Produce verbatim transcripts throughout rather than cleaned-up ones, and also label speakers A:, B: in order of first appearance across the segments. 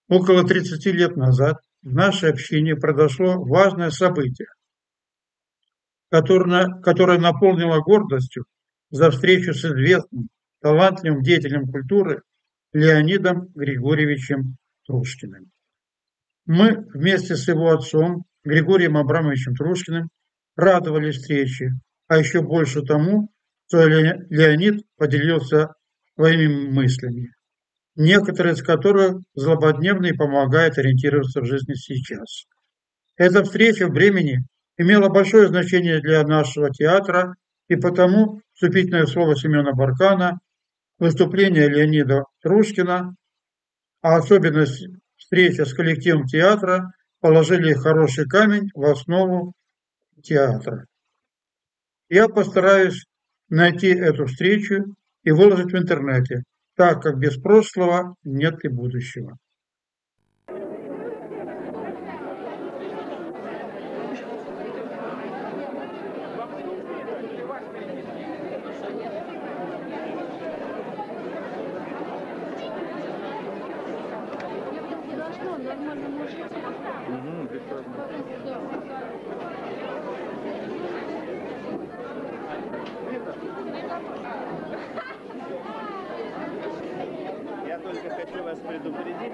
A: Около тридцати лет назад в нашей общине произошло важное событие, которое, которое наполнило гордостью за встречу с известным, талантливым деятелем культуры Леонидом Григорьевичем Трушкиным. Мы вместе с его отцом, Григорием Абрамовичем Трушкиным, радовались встрече, а еще больше тому, что Леонид поделился своими мыслями, некоторые из которых злободневно и помогают ориентироваться в жизни сейчас. Эта встреча в времени имела большое значение для нашего театра, и потому вступительное слово Семена Баркана, выступление Леонида Трушкина, а особенность встречи с коллективом театра положили хороший камень в основу театра. Я постараюсь найти эту встречу и выложить в интернете, так как без прошлого нет и будущего.
B: Угу, прекрасно. Я только хочу вас предупредить.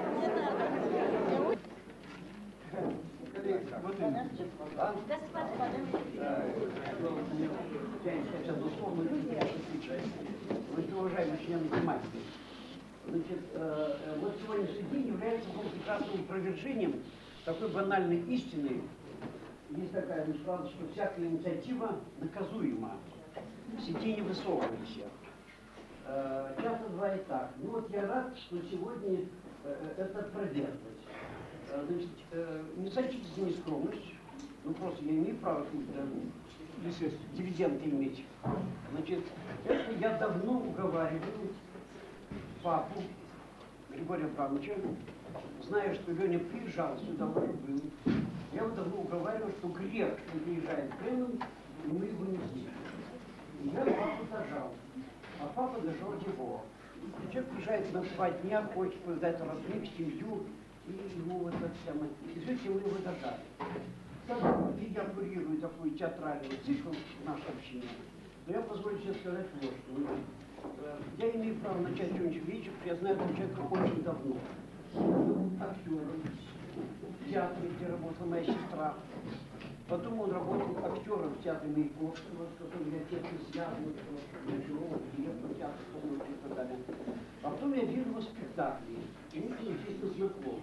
C: Очень уважаемый член тематики. Значит, э, вот сегодняшний день является прекрасным опровержением такой банальной истины. Есть такая фраза, что всякая инициатива наказуема. Сиди не высовывайся. Э, часто бывает так. Ну вот я рад, что сегодня э, это проделывать. Э, значит, э, не сочтите за нескромность. Ну просто я имею право э, дивиденды иметь. Значит, это я давно уговариваю папу Григория Абрамовича, зная, что Леня приезжал сюда, уже был. Я его давно уговаривал, что грех, что он приезжает в Кремль, и мы его не видим. Я папу дожал, а папа дожал его. Человек приезжает на два дня, хочет повидать родных, семью, и ему вот это самое. И все мы его дожали. Так как я курирую такой театральный цикл в нашей общине, то я позволю себе сказать вот что. Я имею право начать сегодняшний вечер, я знаю этого человека очень давно. Актером в театре, где работала моя сестра. Потом он работал актером в театре Маяковского, с которым я тесно связан, я живу, приехал в театр, и так далее. А потом я видел его спектакли, и мы естественно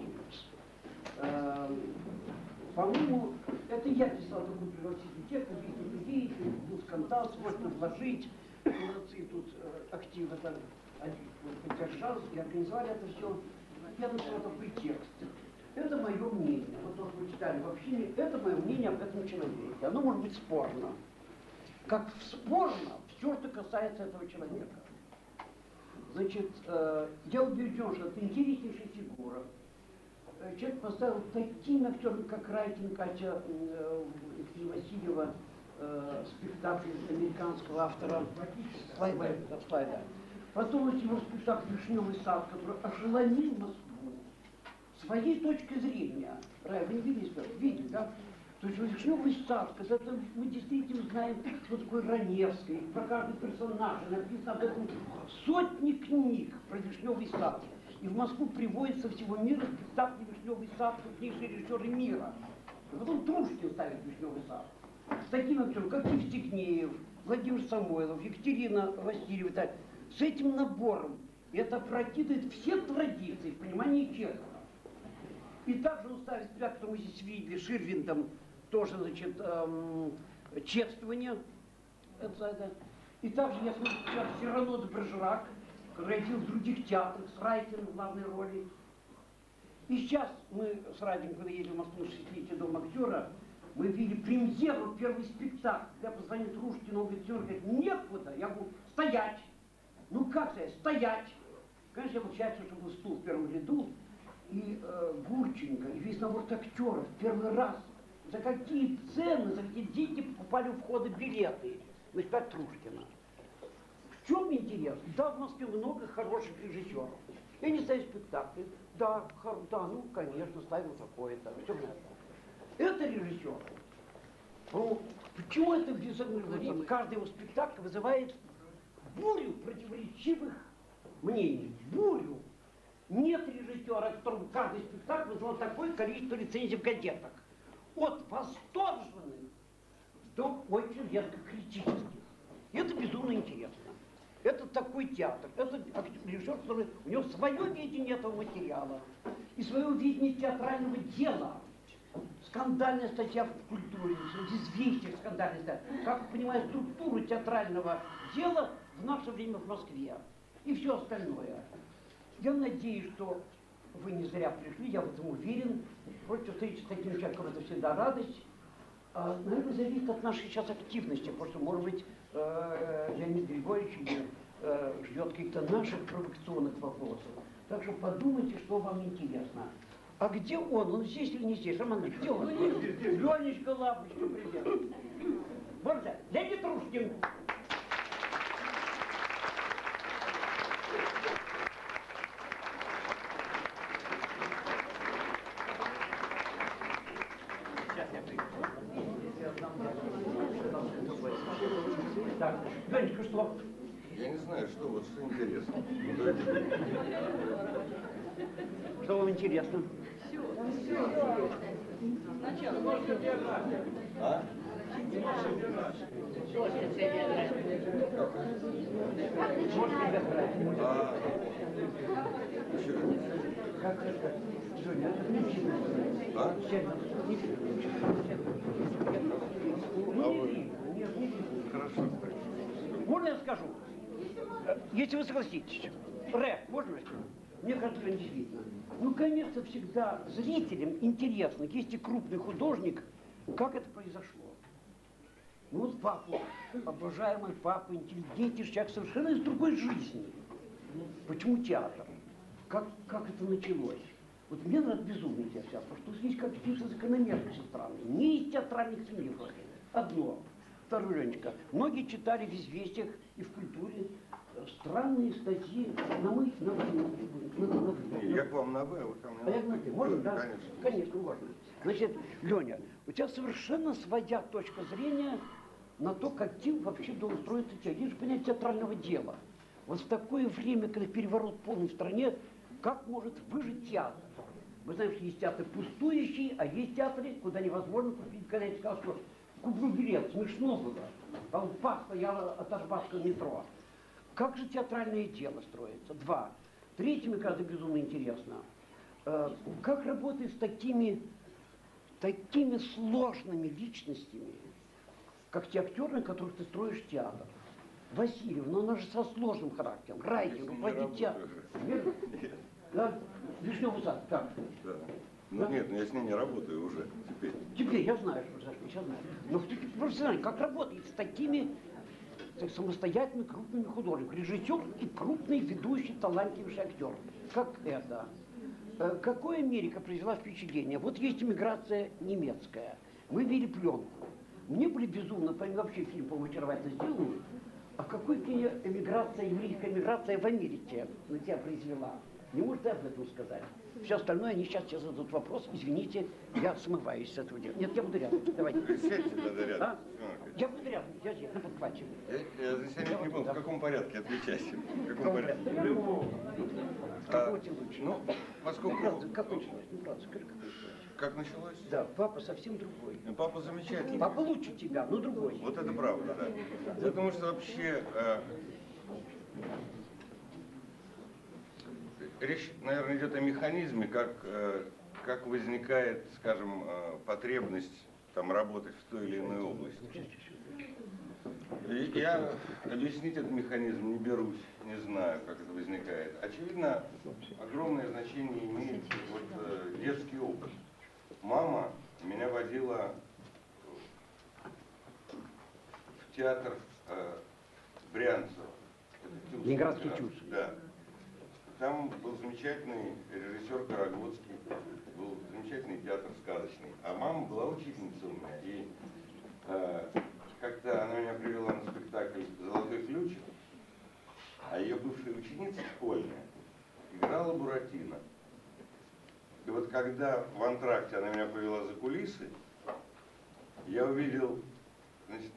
C: знакомы. По-моему, это я писал такую пригласительную текст, объяснить людей, был скандал, сложно вложить. Молодцы тут э, активно так, поддержал и организовали это все. Я написал такой текст. Это мое мнение. Вот то, что вы читали в общине, это мое мнение об этом человеке. Оно может быть спорно. Как спорно все, что касается этого человека. Значит, э, я убежден, что это интереснейшая фигура. Э, человек поставил таким актером, как Райтин, Катя э, Васильева, спектакль американского автора Слайда. Потом вот его спектакль «Вишневый сад», который ошеломил Москву своей точки зрения. Рай, вы не видели спектакль? Видели, да? То есть «Вишневый сад», когда мы действительно знаем, что такое Раневский, про каждый персонаж, написано об этом сотни книг про «Вишневый сад». И в Москву приводят со всего мира спектакль «Вишневый сад», крупнейшие режиссеры мира. И потом Трушкин ставит «Вишневый сад». С таким актером, как Евстигнеев, Владимир Самойлов, Екатерина Васильева, так, с этим набором это прокидывает все традиции в понимании Чехова. И также он ставит спектакль, который мы здесь видели, Ширвиндом, тоже, значит, эм, чествование. Это, это. И также я смотрю сейчас Сирано де Бержерак, который я видел в других театрах, с Райтином в главной роли. И сейчас мы с Радием, когда ездили в Москву, шестилетие Дом актера, мы видели премьеру, первый спектакль. Я позвонил Трушкину, он говорит, он говорит, некуда. Я говорю, стоять. Ну как стоять? Стоять. Конечно, я был счастлив, что был стул в первом ряду. И э, Гурченко, и весь набор актеров первый раз. За какие цены, за какие деньги покупали у входа билеты на спектакль Трушкина. В чем интерес? Да, в Москве много хороших режиссеров. И они ставят спектакли. Да, да, ну, конечно, ставил такое-то. Все это. Это режиссер. Ну, почему это безумно? Каждый его спектакль вызывает бурю противоречивых мнений. Бурю. Нет режиссера, которому каждый спектакль вызвал такое количество рецензий в газетах. От восторженных до очень резко критических. И это безумно интересно. Это такой театр. Это режиссер, который у него свое видение этого материала и свое видение театрального дела. Скандальная статья в культуре, в известиях скандальная статья. Как понимаю структуру театрального дела в наше время в Москве. И все остальное. Я надеюсь, что вы не зря пришли, я в этом уверен. Против встречи с таким человеком это всегда радость. А, наверное, зависит от нашей сейчас активности, потому что, может быть, э, Леонид Григорьевич э, ждет каких-то наших провокационных вопросов. Так что подумайте, что вам интересно. А где он? Он здесь или не здесь? Роман Ильич, где он? Ленечка Лапочка, привет. Вот так, Леонид Трушкин. Так, Ленечка, что?
D: Я не знаю, что вот что интересно.
C: Что вам интересно?
D: Сначала. А? А, еще
C: Как это?
D: а? А вы? Хорошо.
C: Можно я скажу? Если вы согласитесь. Рэп, можно я скажу? Мне кажется, действительно. Ну, конечно, всегда зрителям интересно, есть и крупный художник, как это произошло. Ну вот папа, обожаемый папа, интеллигентнейший человек совершенно из другой жизни. Почему театр? Как, как это началось? Вот мне нравится безумно театр, потому что здесь как пишется закономерности странные. Не из театральных семей. Одно. Второе, Ленечка. Многие читали в известиях и в культуре странные статьи на мы, на вы, на, на, на вы.
D: Я к вам на «вы», а вы ко мне
C: А
D: на
C: я на «ты». Можно, да?
D: Конечно.
C: Конечно, можно. Значит, Леня, у тебя совершенно своя точка зрения на то, каким вообще должен строиться театр. Есть же понятие театрального дела. Вот в такое время, когда переворот полный в стране, как может выжить театр? Вы знаете, что есть театры пустующие, а есть театры, куда невозможно купить. Когда я сказал, что куплю билет, смешно было. А вот пас стояла от Арбатского метро. Как же театральное дело строится? Два. Третье, мне кажется, безумно интересно. Э, как работать с такими, такими сложными личностями, как те актеры, на которых ты строишь театр? Васильев, но она же со сложным характером. Райкин, руководитель театра. Верно? Да? Вишневый сад, как?
D: Да. Ну да? Нет, ну я с ней не работаю уже теперь.
C: Теперь я знаю, что сейчас знаю. Но профессионально, как работать с такими так, самостоятельными крупными художниками? Режиссер и крупный ведущий талантливейший актер. Как это? Э, какое Америка произвела впечатление? Вот есть эмиграция немецкая. Мы видели пленку. Мне были безумно, помимо вообще фильм, по-моему, очаровательно сделанный. А какой эмиграция, еврейская эмиграция в Америке на тебя произвела? Не может об этом сказать. Все остальное, они сейчас тебе зададут вопрос. Извините, я смываюсь с этого дела. Нет, я буду рядом. Давайте.
D: Сядьте тогда рядом.
C: А? Я буду рядом. Я здесь, на подхвате.
D: Я, я здесь не был. В каком порядке? Отвечайте. В каком порядке?
C: В какого тебе лучше?
D: Ну, поскольку...
C: Ну, правда, как началось? Ну, правда, скажи, как началось?
D: Как началось?
C: Да, папа совсем другой.
D: Ну, папа замечательный.
C: Папа лучше тебя, но другой.
D: Вот это правда, да. Потому что вообще... Э, речь, наверное, идет о механизме, как, э, как возникает, скажем, э, потребность там, работать в той или иной области. И я объяснить этот механизм не берусь, не знаю, как это возникает. Очевидно, огромное значение имеет вот, э, детский опыт. Мама меня водила в театр э, Брянцева.
C: Ленинградский ТЮЗ.
D: Да. Там был замечательный режиссер Карагодский, был замечательный театр сказочный. А мама была учительница у меня. И э, как-то она меня привела на спектакль «Золотой ключ», а ее бывшая ученица школьная играла Буратино. когда в антракте она меня повела за кулисы, я увидел, значит,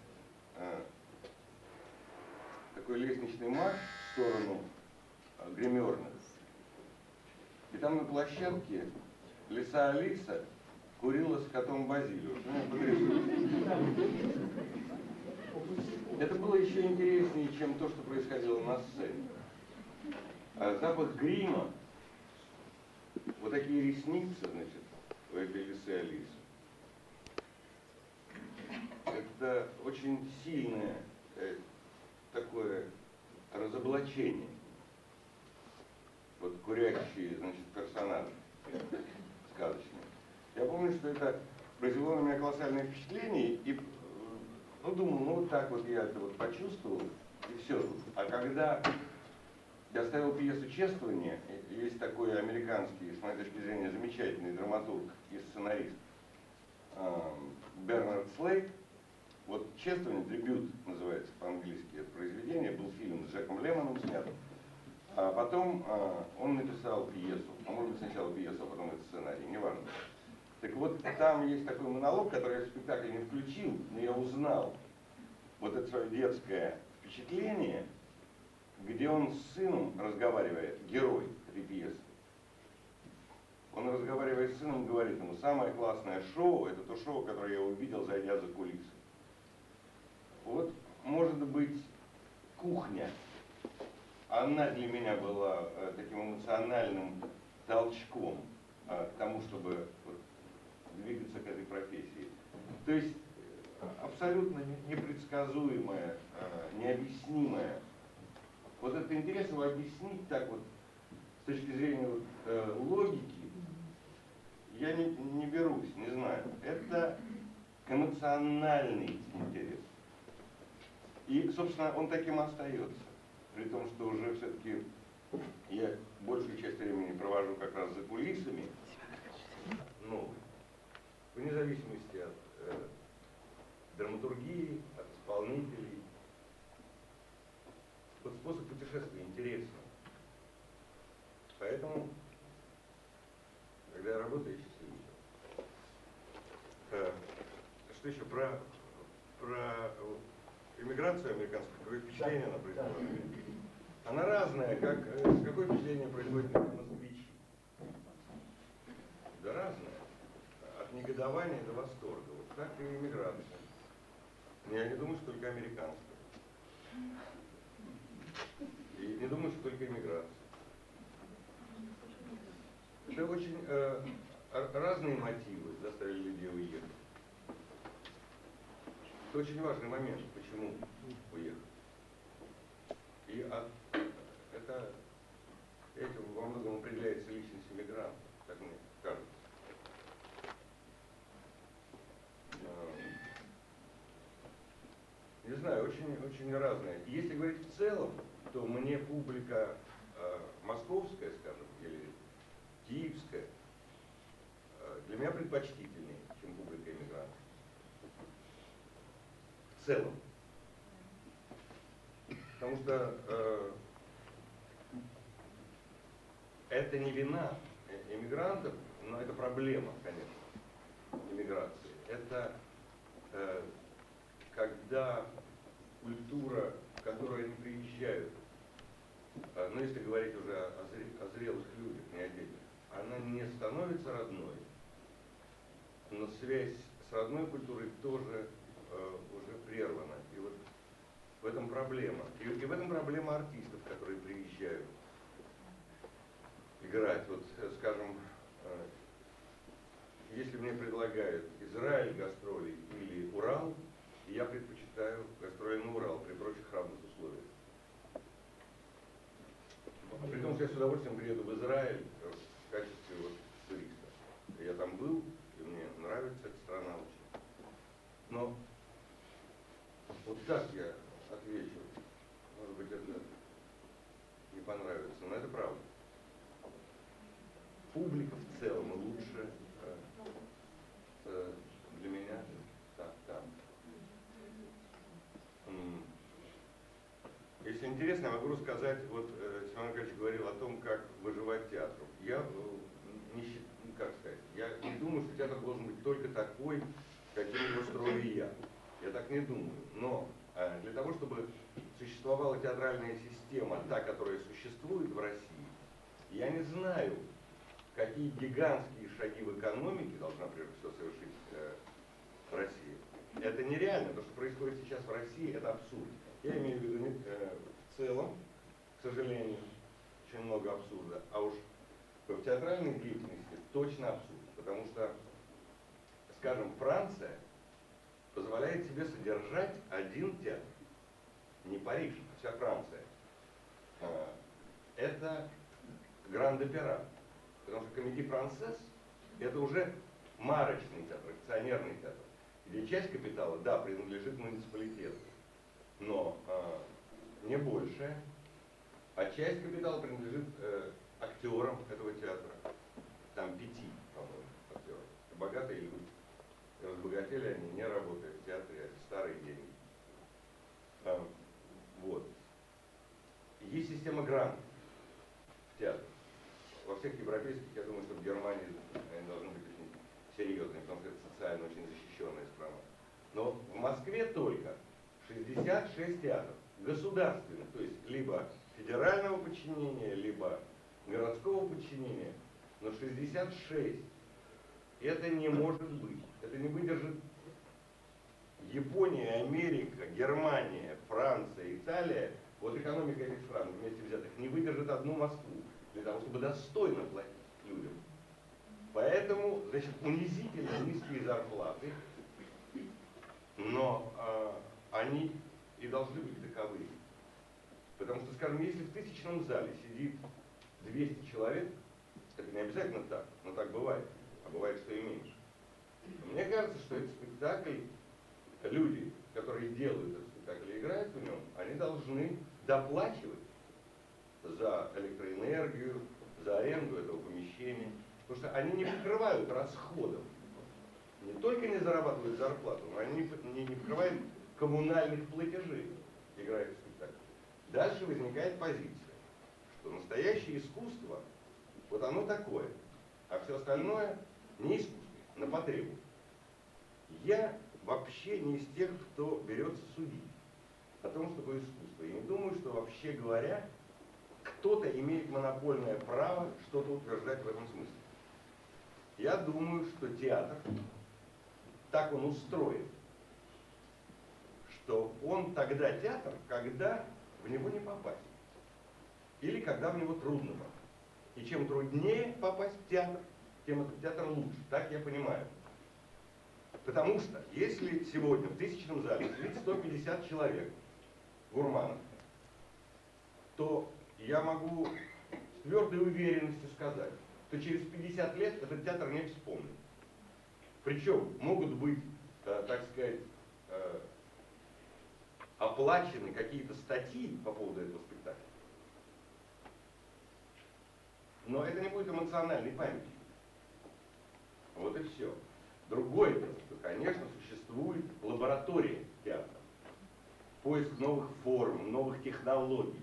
D: такой лестничный марш в сторону гримерных. И там на площадке лиса Алиса курила с котом Базилио. Это было еще интереснее, чем то, что происходило на сцене. А запах грима, вот такие ресницы, значит, у этой лисы Алисы. Это очень сильное э, такое разоблачение. Вот курящие, значит, персонажи сказочные. Я помню, что это произвело на меня колоссальное впечатление, и ну, думал, ну вот так вот я это вот почувствовал, и все. А когда я ставил пьесу «Чествование», есть такой американский, с моей точки зрения, замечательный драматург и сценарист Бернард Слейк. Вот «Чествование», дебют называется по-английски, это произведение, был фильм с Джеком Лемоном снят. А потом а, он написал пьесу, а может быть сначала пьесу, а потом это сценарий, неважно. Так вот, там есть такой монолог, который я в спектакле не включил, но я узнал вот это свое детское впечатление, где он с сыном разговаривает, герой этой пьесы. Он разговаривает с сыном и говорит ему: самое классное шоу — это то шоу, которое я увидел, зайдя за кулисы. Вот, может быть, кухня. Она для меня была э, таким эмоциональным толчком э, к тому, чтобы вот, двигаться к этой профессии. То есть абсолютно непредсказуемое, э, необъяснимое. Вот это интерес его объяснить так вот, с точки зрения вот, э, логики, я не, не берусь, не знаю. Это эмоциональный интерес. И, собственно, он таким остается. При том, что уже все-таки я большую часть времени провожу как раз за кулисами, ну, вне зависимости от э, драматургии, от исполнителей. Вот способ путешествия интересный. Поэтому, когда я работаю, я счастливый. Э, что еще про, про эмиграцию американскую, какое впечатление она произвела? Она разная, как, какое впечатление производит на москвичи. Да разное. От негодования до восторга. Вот так и эмиграция. Я не думаю, что только американская. И не думаю, что только эмиграция. Это очень э, разные мотивы заставили людей уехать. Это очень важный момент, почему уехать. И от, это этим во многом определяется личность иммигранта, так мне кажется. Не знаю, очень, очень разное. Если говорить в целом, то мне публика э, московская, скажем, или киевская, э, для меня предпочтительнее, чем публика иммигрантов. В целом. Потому что э, это не вина иммигрантов, но это проблема, конечно, иммиграции. Это э, когда культура, в которую они приезжают, э, ну если говорить уже о, зре, о зрелых людях, не о детях, она не становится родной, но связь с родной культурой тоже э, уже прервана. И вот в этом проблема. И, и в этом проблема артистов, которые приезжают играть. Вот, скажем, э, если мне предлагают Израиль гастроли или Урал, я предпочитаю гастроли на Урал при прочих равных условиях. При том, что я с удовольствием приеду в Израиль в качестве вот, туриста. Я там был, и мне нравится эта страна очень. Но вот так я отвечу. Может быть, это не понравится, но это правда. Публика в целом лучше э, э, для меня так, там. Если интересно, я могу рассказать, вот э, Семен Аркадьевич говорил о том, как выживать театру. Я э, не считаю, как сказать, театр должен быть только такой, каким его строю я. Я так не думаю. Но э, для того, чтобы существовала театральная система, та, которая существует в России, я не знаю, какие гигантские шаги в экономике должна прежде всего совершить э, Россия. Это нереально. То, что происходит сейчас в России, это абсурд. Я имею в виду э, в целом, к сожалению, очень много абсурда. А уж в театральной деятельности точно абсурд. Потому что, скажем, Франция позволяет себе содержать один театр. Не Париж, а вся Франция. Э, это Гранд-Опера. Потому что Комедий Франсез это уже марочный театр, акционерный театр, где часть капитала, да, принадлежит муниципалитету, но э, не больше, а часть капитала принадлежит э, актерам этого театра, там пяти, по-моему, актеров. Богатые люди. Разбогатели они, не работая в театре, это старые деньги. Э, вот. Есть система грантов в театре. Во всех европейских, я думаю, что в Германии они должны быть очень серьезные, потому что это социально очень защищенная страна. Но в Москве только шестьдесят шесть театров государственных, то есть либо федерального подчинения, либо городского подчинения, но шестьдесят шесть. Это не может быть. Это не выдержит Япония, Америка, Германия, Франция, Италия. Вот экономика этих стран вместе взятых не выдержит одну Москву. Для того, чтобы достойно платить людям. Поэтому, значит, унизительно низкие зарплаты, но э, они и должны быть таковы. Потому что, скажем, если в тысячном зале сидит двести человек, это не обязательно так, но так бывает, а бывает, что и меньше. Мне кажется, что этот спектакль, люди, которые делают этот спектакль и играют в нем, они должны доплачивать за электроэнергию, за аренду этого помещения, потому что они не покрывают расходов. Не только не зарабатывают зарплату, но они не, не покрывают коммунальных платежей, играя в спектакль. Дальше возникает позиция, что настоящее искусство, вот оно такое, а все остальное не искусство, на потребу. Я вообще не из тех, кто берется судить о том, что такое искусство. Я не думаю, что, вообще говоря, кто-то имеет монопольное право что-то утверждать в этом смысле. Я думаю, что театр, так он устроен, что он тогда театр, когда в него не попасть. Или когда в него трудно попасть. И чем труднее попасть в театр, тем этот театр лучше. Так я понимаю. Потому что если сегодня в тысячном зале сидит сто пятьдесят человек, гурманов, то я могу с твердой уверенностью сказать, что через пятьдесят лет этот театр не вспомнит. Причем могут быть, э, так сказать, э, оплачены какие-то статьи по поводу этого спектакля. Но это не будет эмоциональной памятью. Вот и все. Другое дело, что, конечно, существует лаборатория театра. Поиск новых форм, новых технологий.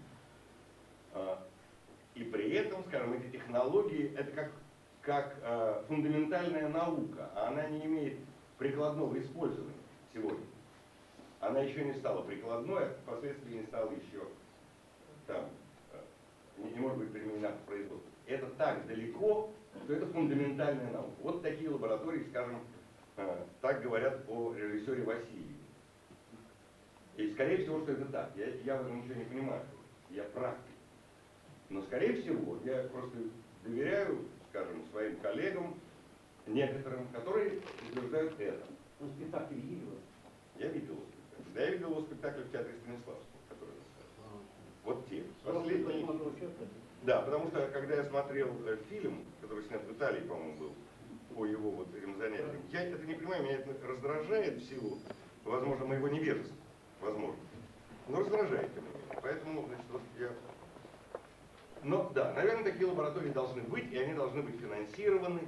D: И при этом, скажем, эти технологии, это как, как э, фундаментальная наука, а она не имеет прикладного использования сегодня. Она еще не стала прикладной, а впоследствии не стала еще там, э, не, не может быть применена к производству. Это так далеко, что это фундаментальная наука. Вот такие лаборатории, скажем, э, так говорят о режиссере Васильеве. И скорее всего, что это так. Я, я в этом ничего не понимаю. Я практик. Но, скорее всего, я просто доверяю, скажем, своим коллегам, некоторым, которые утверждают это.
C: Ну, спектакль видели?
D: Я видел его спектакль. Да, я видел его спектакль в театре Станиславского, который рассказывал. Вот те. Последние. Да, потому что, когда я смотрел э, фильм, который снят в Италии, по-моему, был, по его вот этим занятиям, я это не понимаю, меня это раздражает в силу, возможно, моего невежества, возможно. Но раздражает, тем не менее. Поэтому, значит, вот я... Но да, наверное, такие лаборатории должны быть, и они должны быть финансированы.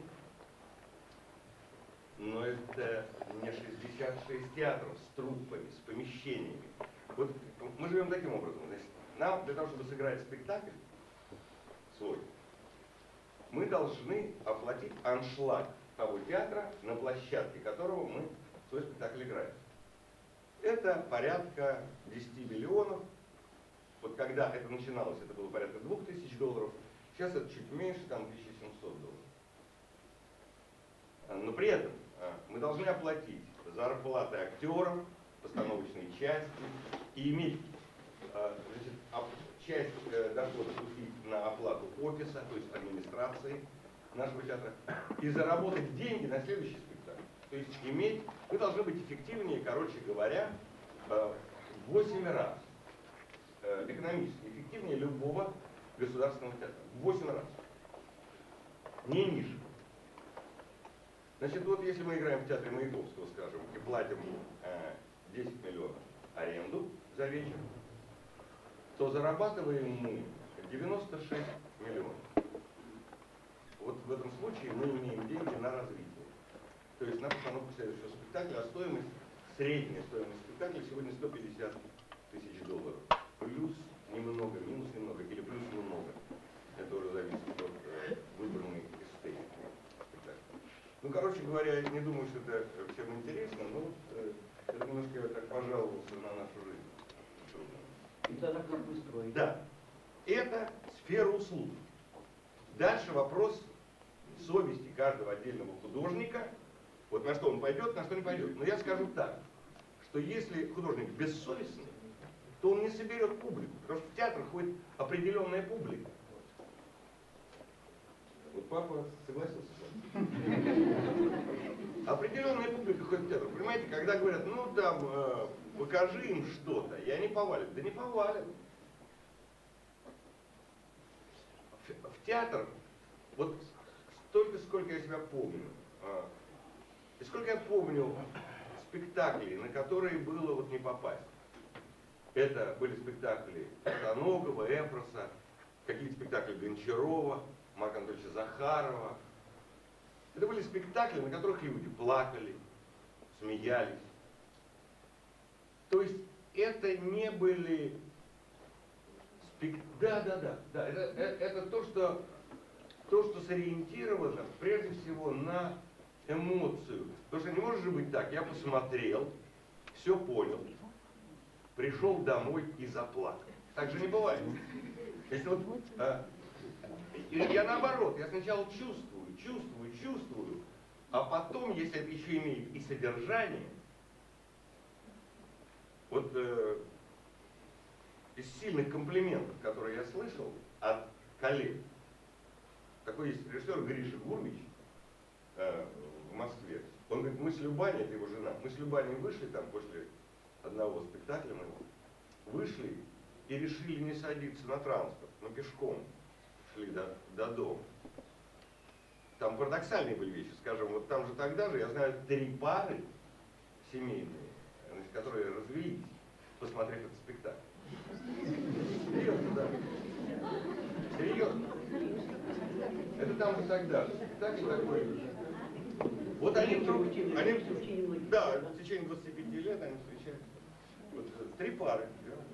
D: Но это не шестьдесят шесть театров с труппами, с помещениями. Вот мы живем таким образом. Значит, нам для того, чтобы сыграть спектакль свой, мы должны оплатить аншлаг того театра, на площадке которого мы свой спектакль играем. Это порядка десяти миллионов. Вот когда это начиналось, это было порядка двух тысяч долларов. Сейчас это чуть меньше, там тысяча семьсот долларов. Но при этом мы должны оплатить зарплаты актерам, постановочной части и иметь значит, часть дохода пустить на оплату офиса, то есть администрации нашего театра, и заработать деньги на следующий спектакль. То есть иметь, мы должны быть эффективнее, короче говоря, в восемь раз экономически эффективнее любого государственного театра. В восемь раз. Не ниже. Значит, вот если мы играем в театре Маяковского, скажем, и платим э, десять миллионов аренду за вечер, то зарабатываем мы девяносто шесть миллионов. Вот в этом случае мы имеем деньги на развитие. То есть на постановку следующего спектакля, а стоимость, средняя стоимость спектакля сегодня сто пятьдесят тысяч долларов. Плюс немного, минус немного, или плюс немного. Это уже зависит от э, выбранной эстетики спектакля. Ну, короче говоря, я не думаю, что это всем интересно, но э, это немножко я так пожаловался на нашу жизнь.
C: И тогда как вы строите?
D: Да. Это сфера услуг. Дальше вопрос совести каждого отдельного художника. Вот на что он пойдет, на что не пойдет. Но я скажу так, что если художник бессовестный, то он не соберет публику. Потому что в театр ходит определенная публика. Вот папа согласился с вами. Определенная публика ходит в театр. Понимаете, когда говорят, ну там, э, покажи им что-то, и они повалят. Да не повалят. В, в театр, вот столько, сколько я себя помню, э, и сколько я помню спектаклей, на которые было вот не попасть. Это были спектакли Таногова, Эпроса, какие-то спектакли Гончарова, Марка Анатольевича Захарова. Это были спектакли, на которых люди плакали, смеялись. То есть это не были спектакли. Да, да, да, да. Это, это, это то, что, то, что сориентировано прежде всего на эмоцию. Потому что не может же быть так, я посмотрел, все понял, пришел домой и заплакал. Так же не бывает. Если вот, а, я наоборот, я сначала чувствую, чувствую, чувствую, а потом, если это еще имеет и содержание, вот э, из сильных комплиментов, которые я слышал от коллег, такой есть режиссер Гриша Гурмич э, в Москве. Он говорит, мы с Любаней, это его жена, мы с Любаней вышли там после одного спектакля моего, вышли и решили не садиться на транспорт, но пешком шли до, до дома. Там парадоксальные были вещи, скажем, вот там же тогда же, я знаю, три пары семейные, значит, которые развелись, посмотрев этот спектакль. Серьезно, да. Серьезно. Это там же тогда же. Спектакль такой. Вот они вдруг, они, да, в течение двадцати пяти лет они встречаются. Вот, три пары.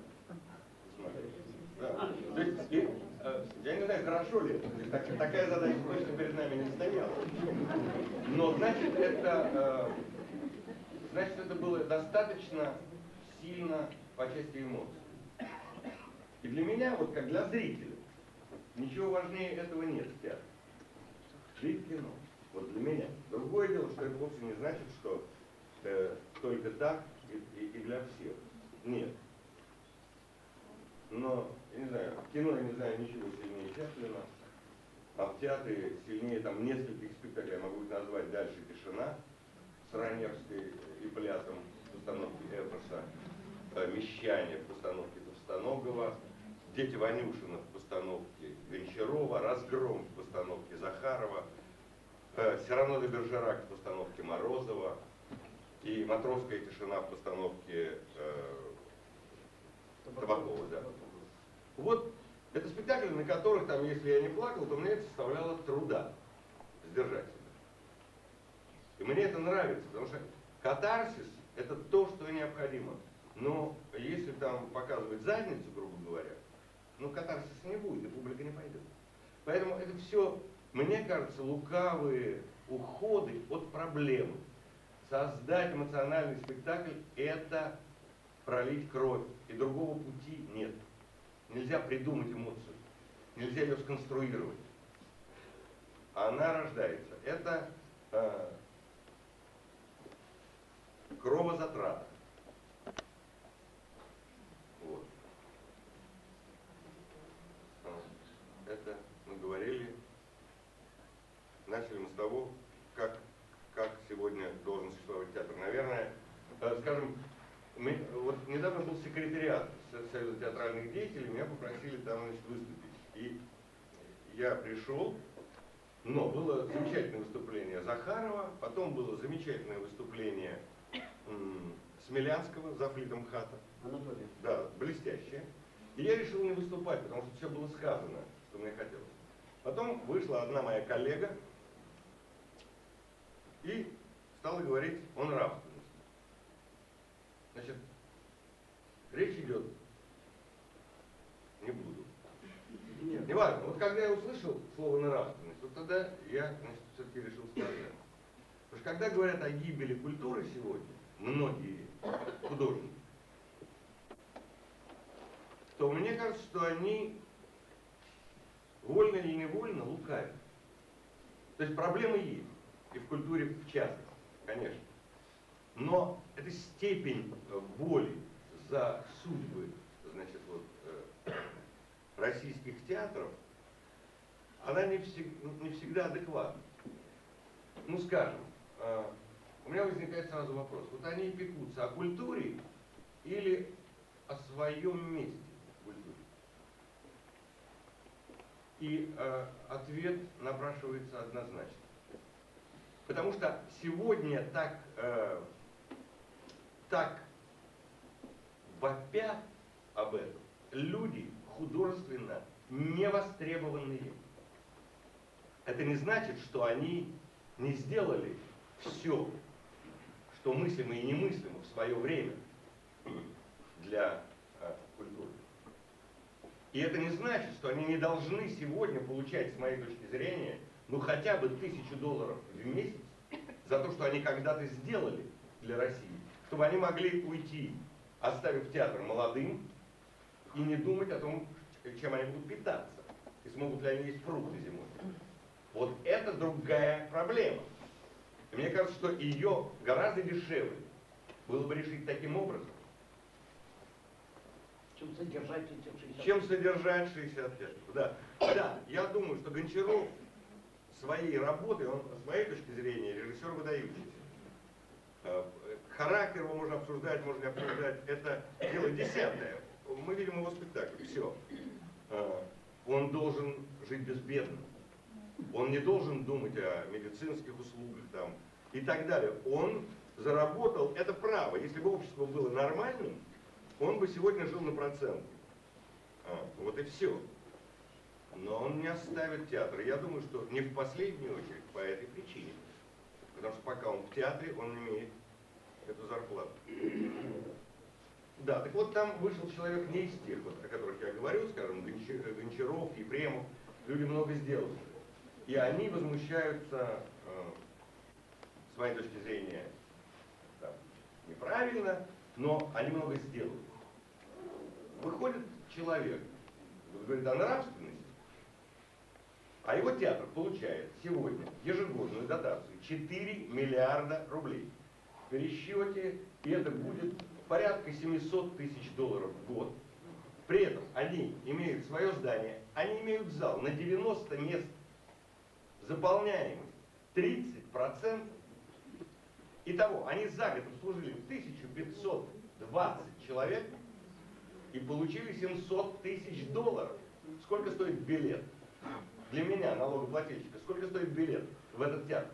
D: Да. То есть, и, э, я не знаю, хорошо ли, так, такая задача точно перед нами не стояла. Но значит это, э, значит, это было достаточно сильно по части эмоций. И для меня, вот как для зрителя, ничего важнее этого нет в театре. Жить кино. Вот для меня. Другое дело, что это вовсе не значит, что э, только так и, и, и для всех. Нет. Но, я не знаю, в кино я не знаю ничего сильнее Чаплина, а в театре сильнее там нескольких спектаклей, я могу их назвать «Дальше тишина» с Раневской и Плясом в постановке Эпроса, «Мещане» в постановке Товстоногова, «Дети Ванюшина» в постановке Гончарова, «Разгром» в постановке Захарова, «Сирано де Бержерак» в постановке Морозова и «Матросская тишина» в постановке э, Табакова, да. Вот это спектакли, на которых, там, если я не плакал, то мне это составляло труда сдержать себя. И мне это нравится, потому что катарсис – это то, что необходимо. Но если там показывать задницу, грубо говоря, ну катарсиса не будет, и публика не пойдет. Поэтому это все мне кажется, лукавые уходы от проблемы. Создать эмоциональный спектакль – это пролить кровь, и другого пути нет. Нельзя придумать эмоцию, нельзя ее сконструировать. Она рождается. Это э, кровозатрата. Вот. Это мы говорили, начали мы с того, как, как сегодня должен существовать театр. Наверное, э, скажем, мы, вот недавно был секретариат Союза театральных деятелей, меня попросили там, значит, выступить. И я пришел, но было замечательное выступление Захарова, потом было замечательное выступление м, Смелянского за флитом МХАТа.
C: Анатолий.
D: Да, блестящее. И я решил не выступать, потому что все было сказано, что мне хотелось. Потом вышла одна моя коллега и стала говорить о нравственности. Значит, речь идет, не буду.
C: Нет.
D: Неважно, вот когда я услышал слово нравственность, вот тогда я, значит, все-таки решил сказать. Потому что когда говорят о гибели культуры сегодня, многие художники, то мне кажется, что они вольно или невольно лукавят. То есть проблемы есть, и в культуре в частности, конечно. Но эта степень боли за судьбы, значит, вот, э, российских театров, она не, всег, не всегда адекватна. Ну, скажем, э, у меня возникает сразу вопрос. Вот они пекутся о культуре или о своем месте в культуре? И э, ответ напрашивается однозначно. Потому что сегодня так, э, так вопят об этом люди художественно невостребованные. Это не значит, что они не сделали все, что мыслимо и немыслимо в свое время для э, культуры. И это не значит, что они не должны сегодня получать, с моей точки зрения, ну хотя бы тысячу долларов в месяц за то, что они когда-то сделали для России, чтобы они могли уйти, оставив театр молодым, и не думать о том, чем они будут питаться, и смогут ли они есть фрукты зимой. Вот это другая проблема. И мне кажется, что ее гораздо дешевле было бы решить таким образом,
C: Чем содержать эти шестьдесят.
D: чем содержать шестьдесят пять. Да. Да, я думаю, что Гончаров своей работой, он с моей точки зрения режиссер выдающийся. Характер его можно обсуждать, можно не обсуждать, это дело десятое. Мы видим его спектакль, все. Он должен жить безбедно. Он не должен думать о медицинских услугах там, и так далее. Он заработал это право. Если бы общество было нормальным, он бы сегодня жил на процент. А, вот и все. Но он не оставит театр. Я думаю, что не в последнюю очередь по этой причине. Потому что пока он в театре, он имеет эту зарплату. Да, так вот там вышел человек не из тех, вот, о которых я говорю, скажем, Гончаров, Ефремов, люди много сделали. И они возмущаются, э, с моей точки зрения, там, неправильно, но они много сделали. Выходит человек, говорит о нравственности, а его театр получает сегодня ежегодную дотацию четыре миллиарда рублей. В пересчете, и это будет порядка семьсот тысяч долларов в год. При этом они имеют свое здание, они имеют зал на девяносто мест, заполняемость тридцать процентов. Итого, они за год обслужили тысяча пятьсот двадцать человек и получили семьсот тысяч долларов. Сколько стоит билет? Для меня, налогоплательщика, сколько стоит билет в этот театр?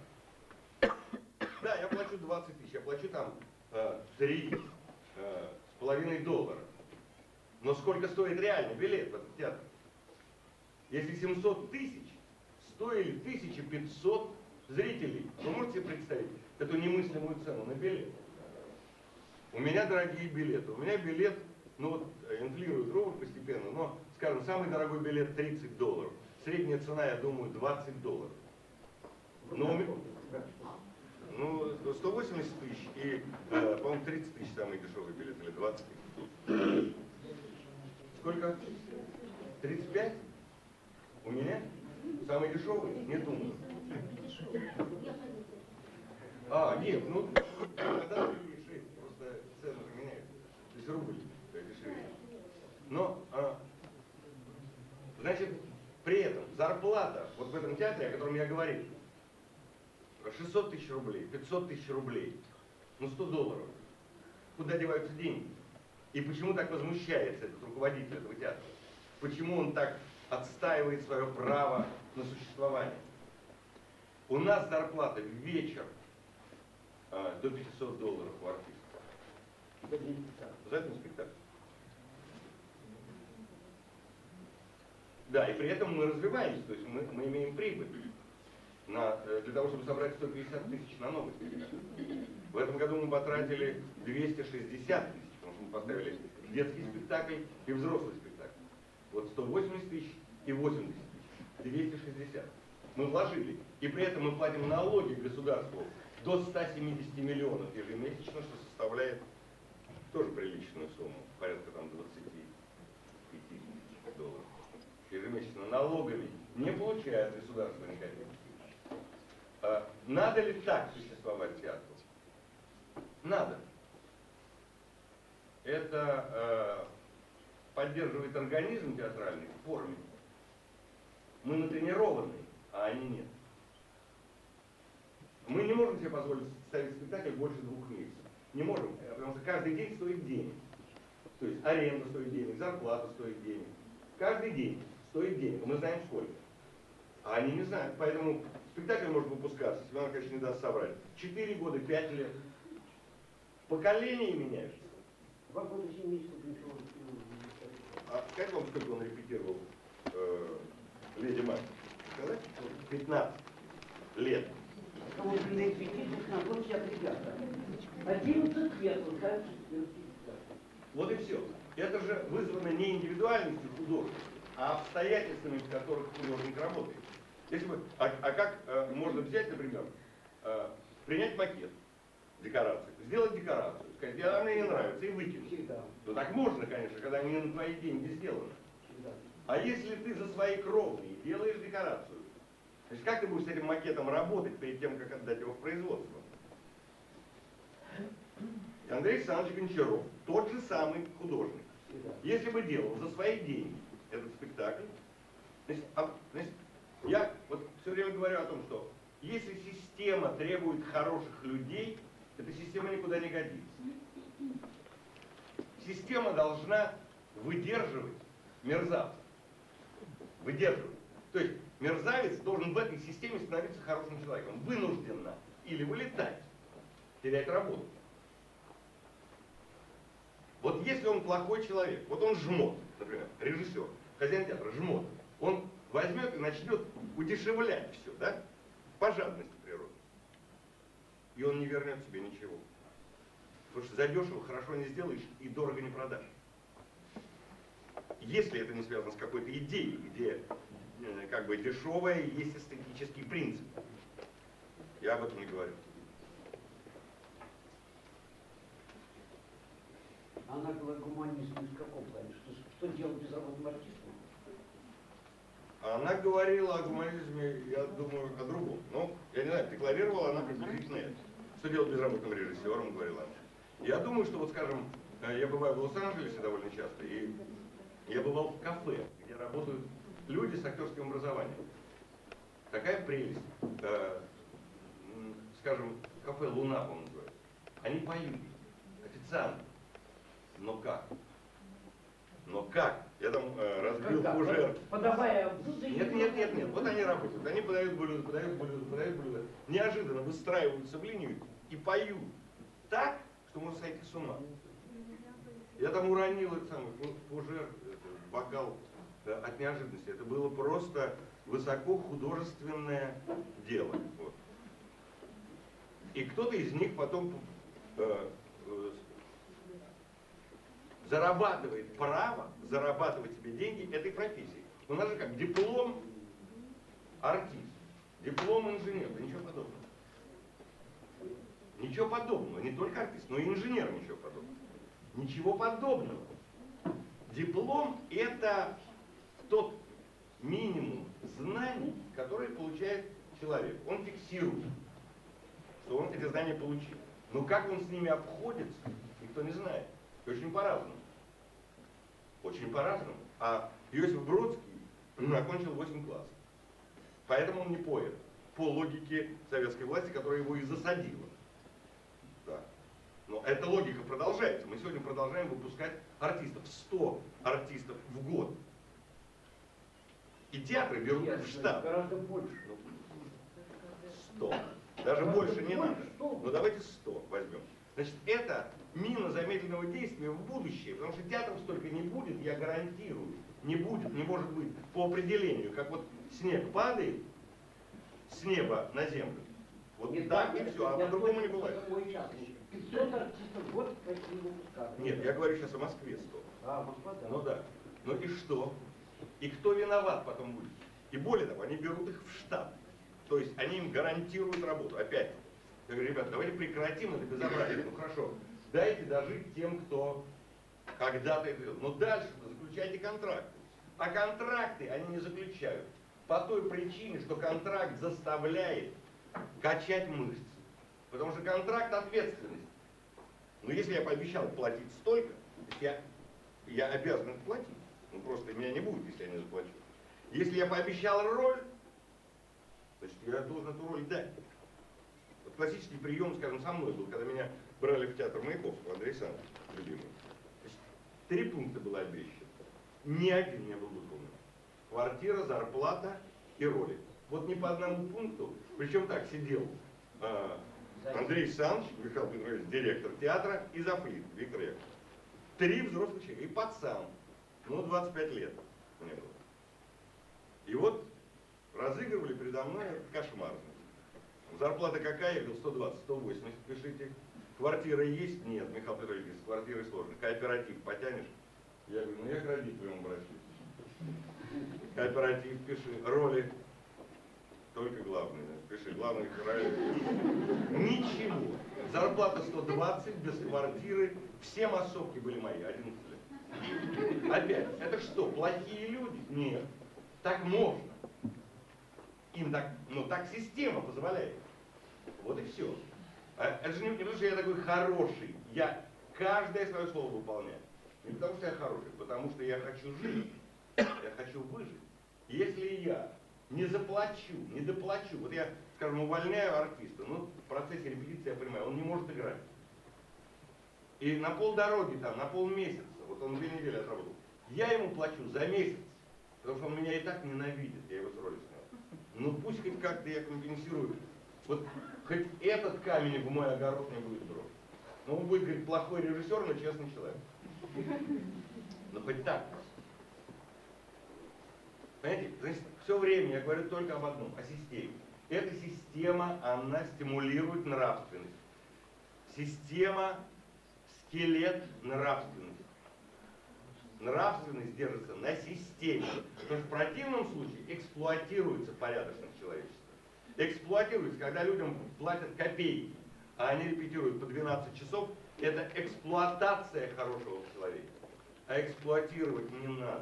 D: Да, я плачу двадцать тысяч, я плачу там э, три э, с половиной доллара. Но сколько стоит реально билет в этот театр? Если семьсот тысяч стоили тысяча пятьсот зрителей, вы можете представить эту немыслимую цену на билет? У меня дорогие билеты. У меня билет, ну вот, инфлирует рубль постепенно, но, скажем, самый дорогой билет тридцать долларов. средняя цена, я думаю, двадцать долларов. Но, ну, сто восемьдесят тысяч и, э, по-моему, тридцать тысяч самый дешевый билет, или двадцать тысяч. Сколько? тридцать пять? У меня? Самый дешевый? Не думаю. А, нет, ну, когда шесть, просто цены меняются. То есть рубль дешевле. Но, а, значит, при этом зарплата вот в этом театре, о котором я говорил, шестьсот тысяч рублей, пятьсот тысяч рублей, ну сто долларов. Куда деваются деньги? И почему так возмущается этот руководитель этого театра? Почему он так отстаивает свое право на существование? У нас зарплата в вечер а, до пятисот долларов у артиста. За один спектакль. Да, и при этом мы развиваемся, то есть мы, мы имеем прибыль на, для того, чтобы собрать сто пятьдесят тысяч на новый спектакль. В этом году мы потратили двести шестьдесят тысяч, потому что мы поставили детский спектакль и взрослый спектакль. Вот сто восемьдесят тысяч и восемьдесят тысяч, двести шестьдесят. Мы вложили, и при этом мы платим налоги государству до ста семидесяти миллионов ежемесячно, что составляет тоже приличную сумму, порядка там двадцати пяти тысяч долларов. Ежемесячно налогами не получает государство никаких. А надо ли так существовать театру? Надо. Это э, поддерживает организм театральный в форме. Мы натренированы, а они нет. Мы не можем себе позволить ставить спектакль больше двух месяцев. Не можем, потому что каждый день стоит денег. То есть аренда стоит денег, зарплата стоит денег. Каждый день стоит денег. Мы знаем сколько. А они не знают. Поэтому спектакль может выпускаться, если он, конечно, не даст соврать. Четыре года, пять лет. Поколения меняются.
C: Два года, семь месяцев ничего.
D: А как вам, сколько он репетировал э, «Леди Макбет»? Сказать? пятнадцать лет.
C: Он на репетициях на год я ребята. одиннадцать лет, вот кажется.
D: Вот и все. Это же вызвано не индивидуальностью художника, а обстоятельствами, в которых художник работает. Если бы, а, а как э, можно взять, например, э, принять макет, декорацию, сделать декорацию, сказать, она мне не нравится, и выкинуть.
C: Всегда.
D: Ну так можно, конечно, когда не на твои деньги сделано.
C: Всегда.
D: А если ты за свои кровные делаешь декорацию, значит, как ты будешь с этим макетом работать перед тем, как отдать его в производство? И Андрей Александрович Гончаров, тот же самый художник, если бы делал за свои деньги этот спектакль, значит, а, значит, я вот все время говорю о том, что если система требует хороших людей, эта система никуда не годится. Система должна выдерживать мерзавцев. Выдерживать. То есть мерзавец должен в этой системе становиться хорошим человеком. Вынужденно или вылетать, терять работу. Вот если он плохой человек, вот он жмот, например, режиссер, хозяин театра, жмот, он возьмет и начнет удешевлять все, да, по жадности природы. И он не вернет себе ничего. Потому что задешево хорошо не сделаешь и дорого не продашь. Если это не связано с какой-то идеей, где э, как бы дешевое есть эстетический принцип. Я об этом не говорю.
C: Она была гуманистом в каком плане? Что, что делать безработным артистам?
D: Она говорила о гуманизме, я думаю, о другом. Но, я не знаю, декларировала она приблизительно это. Что делать безработным режиссером, говорила она. Я думаю, что вот, скажем, я бываю в Лос-Анджелесе довольно часто, и я бывал в кафе, где работают люди с актерским образованием. Такая прелесть. Э, скажем, кафе «Луна», по-моему, называется. Они поют, официанты. Но как? Но как? Я там э, разбил
C: Когда?
D: фужер.
C: Подавая блюдо.
D: Нет, нет, нет, нет. Вот они работают. Они подают блюдо, подают блюдо, подают блюдо. Неожиданно выстраиваются в линию и поют так, что можно сойти с ума. Я там уронил этот самый фужер, бокал э, от неожиданности. Это было просто высоко художественное дело. Вот. И кто-то из них потом э, э, зарабатывает право зарабатывать себе деньги этой профессии. У нас же как диплом артист, диплом инженер, да ничего подобного. Ничего подобного, не только артист, но и инженер ничего подобного. Ничего подобного. Диплом – это тот минимум знаний, который получает человек. Он фиксирует, что он эти знания получил. Но как он с ними обходится, никто не знает. И очень по-разному. Очень по-разному. А Иосиф Бродский окончил восемь классов. Поэтому он не поэт. По логике советской власти, которая его и засадила. Да. Но эта логика продолжается. Мы сегодня продолжаем выпускать артистов. сто артистов в год. И театры берут в штат.
C: Гораздо больше.
D: сто. Даже больше не надо. Но давайте сто возьмем. Значит, это мина замедленного действия в будущее, потому что театров столько не будет, я гарантирую. Не будет, не может быть по определению. Как вот снег падает с неба на землю. Вот
C: Нет,
D: так
C: нет,
D: и все, а
C: я
D: по-другому не
C: говорю,
D: бывает.
C: мой час. пятьсот артистов в год такие выпускают.
D: Нет, я говорю сейчас о Москве сто.
C: А, Москва, да.
D: Ну да. Ну и что? И кто виноват потом будет? И более того, они берут их в штат. То есть они им гарантируют работу. Опять, я говорю, ребята, давайте прекратим это безобразие. Ну хорошо, дайте дожить тем, кто когда-то это делал. Но дальше заключайте контракты. А контракты они не заключают. По той причине, что контракт заставляет качать мышцы. Потому что контракт — ответственность. Но если я пообещал платить столько, я, я обязан это платить. Ну просто меня не будет, если я не заплачу. Если я пообещал роль, значит, я должен эту роль дать. Вот классический прием, скажем, со мной был, когда меня брали в театр Маяковского, Андрей Александрович, любимый. Значит, три пункта было обещано. Ни один не был выполнен. Квартира, зарплата и роли. Вот ни по одному пункту. Причем так сидел э, Андрей Александрович, Михаил Петрович, директор театра, и Зафлит, Виктор Яковлевич. Три взрослых человека. И пацан. Ну, двадцать пять лет мне было. И вот разыгрывали передо мной кошмарно. Зарплата какая? Я говорил, сто двадцать, сто восемьдесят, пишите. Квартира есть? Нет, Михаил Петрович, с квартирой сложно. Кооператив потянешь? Я говорю, ну я к родителям обращусь. Кооператив пиши. Роли. Только главные. Пиши, главных роли. Ничего. Зарплата сто двадцать, без квартиры. Все массовки были мои, одиннадцать лет. Опять, это что, плохие люди? Нет. Так можно. Им так, ну так система позволяет. Вот и все. А, это же не, не потому, что я такой хороший. Я каждое свое слово выполняю. Не потому, что я хороший, потому что я хочу жить. Я хочу выжить. Если я не заплачу, не доплачу, вот я, скажем, увольняю артиста, ну, в процессе репетиции я понимаю, он не может играть. И на полдороги там, на полмесяца, вот он две недели отработал, я ему плачу за месяц, потому что он меня и так ненавидит, я его с роли снял. Ну пусть хоть как-то я компенсирую. Вот хоть этот камень в мой огород не будет брошен. Но он будет, говорит, плохой режиссер, но честный человек. Ну хоть так. Понимаете, значит, все время я говорю только об одном, о системе. Эта система, она стимулирует нравственность. Система — скелет нравственности. Нравственность держится на системе. Потому что в противном случае эксплуатируется порядочность человечества. Эксплуатируется, когда людям платят копейки, а они репетируют по двенадцать часов, это эксплуатация хорошего человека. А эксплуатировать не надо.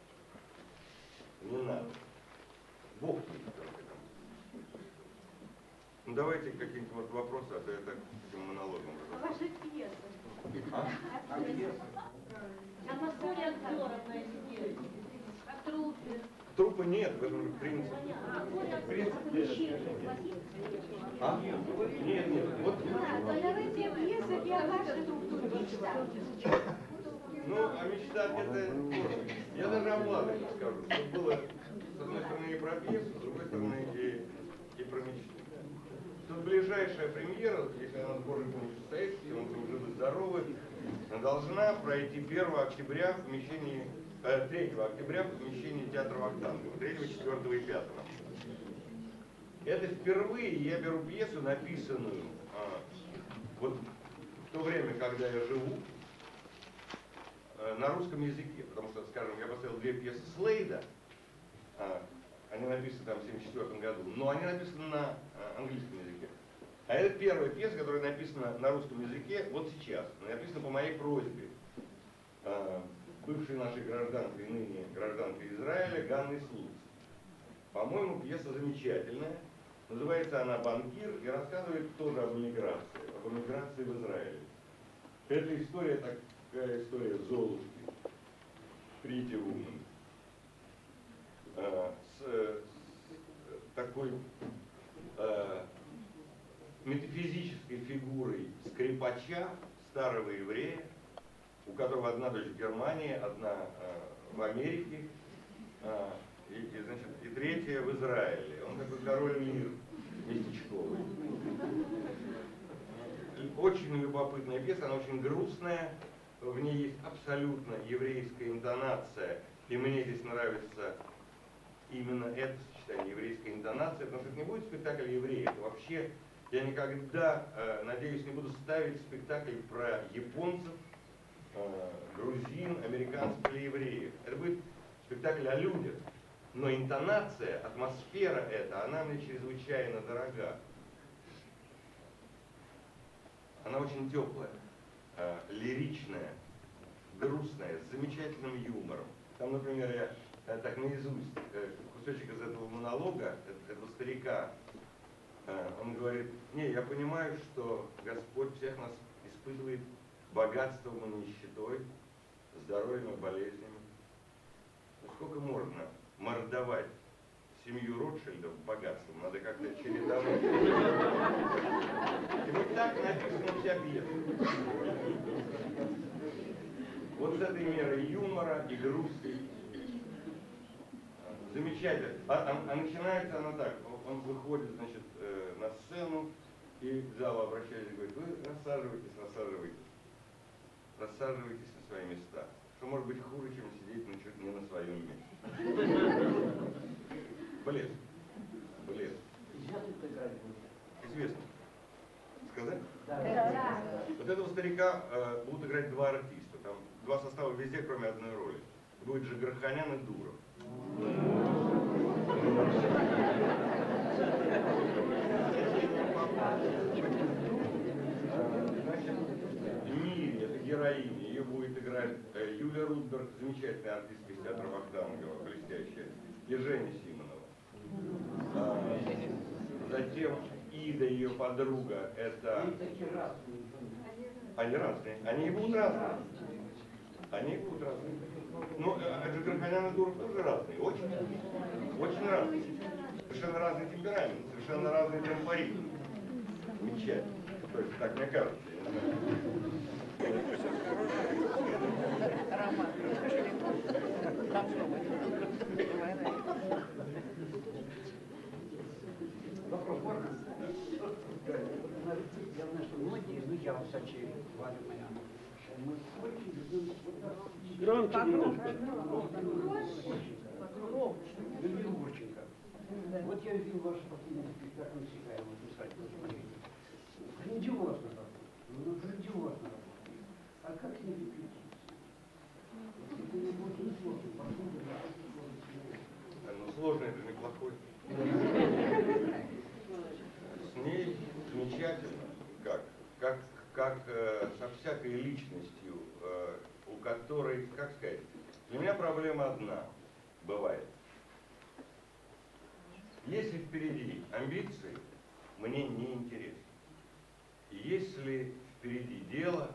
D: Не надо. Бог не только там. Ну давайте какие-нибудь вот вопросы, а то я так этим монологом.
E: Ваши пьесы.
D: А?
E: Атмосфера актеров на эти о трупе.
D: Трупа нет, в этом принцип. А? Нет, нет. Вот.
E: Давайте пьесы для вашей структуры мечта.
D: Ну, а мечтать это... Я даже о благо не скажу, что было с одной стороны и про пьесу, с другой стороны и, и про мечту. Тут ближайшая премьера, если она с Божьей помощью состоится, все мы живы, здоровы, должна пройти первого октября в помещении, э, третьего октября в помещении театра Вахтангова, третьего, четвёртого и пятого. Это впервые я беру пьесу, написанную а, вот в то время, когда я живу, а, на русском языке, потому что, скажем, я поставил две пьесы Слейда, а, они написаны там в семьдесят четвёртом году, но они написаны на английском языке. А это первая пьеса, которая написана на русском языке вот сейчас. Она написана по моей просьбе бывшей нашей гражданкой, ныне гражданкой Израиля, Ганны Слуц. По-моему, пьеса замечательная. Называется она «Банкир» и рассказывает тоже об эмиграции, об эмиграции в Израиле. Это история, такая история Золушки, Pretty Woman, с, с такой э, метафизической фигурой скрипача, старого еврея, у которого одна дочь в Германии, одна э, в Америке, э, и, и, значит, и третья в Израиле. Он такой король мир местечковый. Очень любопытная пьеса, она очень грустная, в ней есть абсолютно еврейская интонация, и мне здесь нравится именно это сочетание, еврейская интонация, потому что это не будет спектакль евреев, это вообще, я никогда, э, надеюсь, не буду ставить спектакль про японцев, э, грузин, американцев или евреев. Это будет спектакль о людях, но интонация, атмосфера эта, она мне чрезвычайно дорога. Она очень теплая, э, лиричная, грустная, с замечательным юмором. Там, например, я э, так наизусть э, кусочек из этого монолога, э, этого старика, э, он говорит: не, я понимаю, что Господь всех нас испытывает богатством и нищетой, здоровьем и болезнями. Ну, сколько можно мордовать семью Ротшильдов богатством, надо как-то чередовать. И вот так написана вся пьеса. Вот с этой мерой юмора и грусти. Замечательно. А, а, а начинается она так. Он выходит, значит, э, на сцену, и к залу обращается и говорит: вы рассаживайтесь, рассаживайтесь. Рассаживайтесь на свои места. Что может быть хуже, чем сидеть ну, чуть не на своем месте. Блеск. Блеск. Известно. Сказать?
C: Да.
D: Вот этого старика э, будут играть два артиста. Там два состава везде, кроме одной роли. Будет Джигарханян и Дуров. Значит, Мири, это героиня. Ее будет играть э, Юлия Рудберг, замечательная артистка из театра Вахтангова, блестящая, и Женя Симонова. А, затем Ида, ее подруга, это... Они разные. Они и будут разные. Они и будут разные. Ну, а Джигарханян и Дуров тоже разные. Очень. Очень разные. Совершенно разный темперамент, совершенно разный темпоритм. Замечательно. То есть, так мне кажется. Я не знаю.
C: Вопрос можно? Я знаю, что многие, ну я в Сочи, Валя моя, мы очень любим
F: Громче немножко.
C: любим Гурченко. Вот я видел ваш последний спектакль всегда его писать, посмотрите. Грандиозно работает. Ну, грандиозно работает. А как не репетиции? Это не очень сложно.
D: Ну, сложно, это неплохой. С ней замечательно, как, как, как э, со всякой личностью, э, у которой, как сказать, для меня проблема одна, бывает. Если впереди амбиции, мне не интересно. И если впереди дело,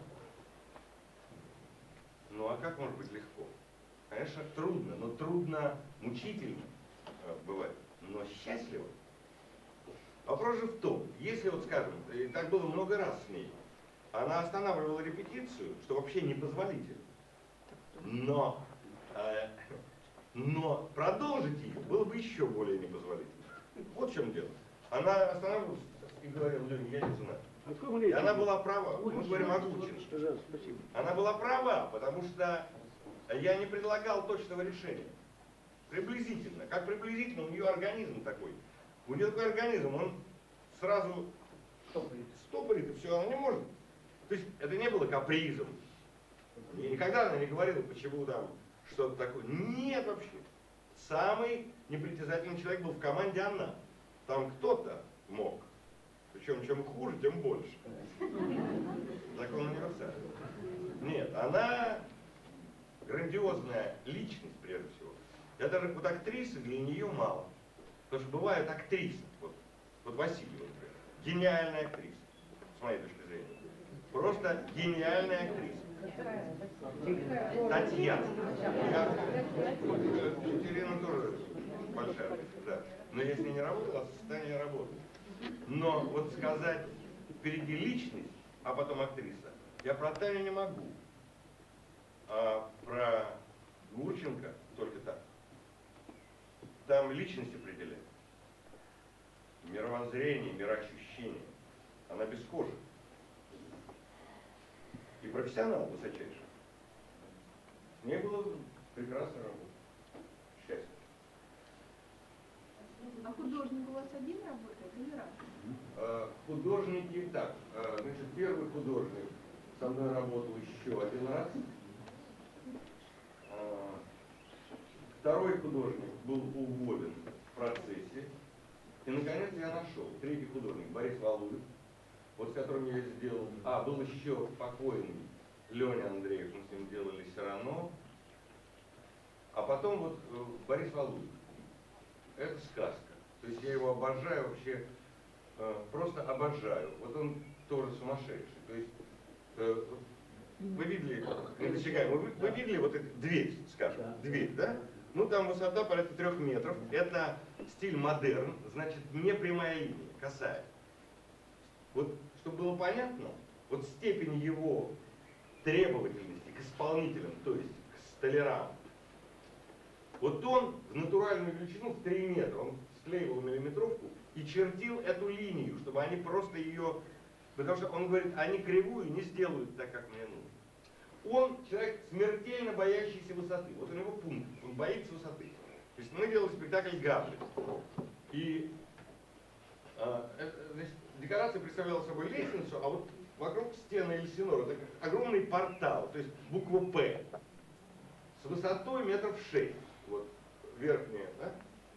D: ну а как может быть легко? Конечно, трудно, но трудно, мучительно э, бывает, но счастливо. Вопрос же в том, если вот, скажем, и так было много раз с ней, она останавливала репетицию, что вообще непозволительно, но, э, но продолжить ее было бы еще более непозволительно. Вот в чем дело. Она останавливалась и говорила: Леня, я не знаю. И она была права, мы говорим о Гурченко.
F: Пожалуйста, спасибо.
D: Она была права, потому что я не предлагал точного решения. Приблизительно. Как приблизительно, у нее организм такой. У нее такой организм, он сразу стопорит, и все, она не может. То есть это не было капризом. И никогда она не говорила, почему там что-то такое. Нет вообще. самый непритязательный человек был в команде она. Там кто-то мог. Причем чем хуже, тем больше. Закон универсальный. Нет, она грандиозная личность прежде всего. Я даже вот актрисы для нее мало. Потому что бывают актрисы. Вот, вот Васильева, например. Гениальная актриса, с моей точки зрения. Просто гениальная актриса. Татьяна. Екатерина тоже большая актриса, да. Но я с ней не работал, а в состоянии работы. Но вот сказать впереди личность, а потом актриса, я про Таню не могу. А про Гурченко только так. Там личность определяет. Мировоззрение, мироощущение. Она без кожи. И профессионал высочайший. С ней было прекрасная работа. Счастье.
E: А художник у вас один работает или раз?
D: А, художники, так, а, значит, первый художник со мной работал еще один раз. А, второй художник был уволен в процессе. И, наконец, я нашел. Третий художник, Борис Валуев, вот с которым я сделал. А, был еще покойный Леня Андреев, мы с ним делали Сирано. А потом вот э, Борис Валуев. Это сказка. То есть я его обожаю вообще, э, просто обожаю. Вот он тоже сумасшедший. То есть э, вы видели, вы, вы видели вот эту дверь, скажем, дверь, да? Ну там высота порядка трех метров. Это стиль модерн, значит не прямая линия, косая. Вот, чтобы было понятно, вот степень его требовательности к исполнителям, то есть к столярам. Вот он в натуральную величину в три метра, он склеивал миллиметровку и чертил эту линию, чтобы они просто ее... Потому что он говорит, они кривую не сделают так, как мне нужно. Он человек смертельно боящийся высоты. Вот у него пункт, он боится высоты. То есть мы делали спектакль «Гамлет». И а, это, значит, декорация представляла собой лестницу, а вот вокруг стены Эльсинора это огромный портал, то есть буква «П» с высотой метров шесть. Вот верхняя, да?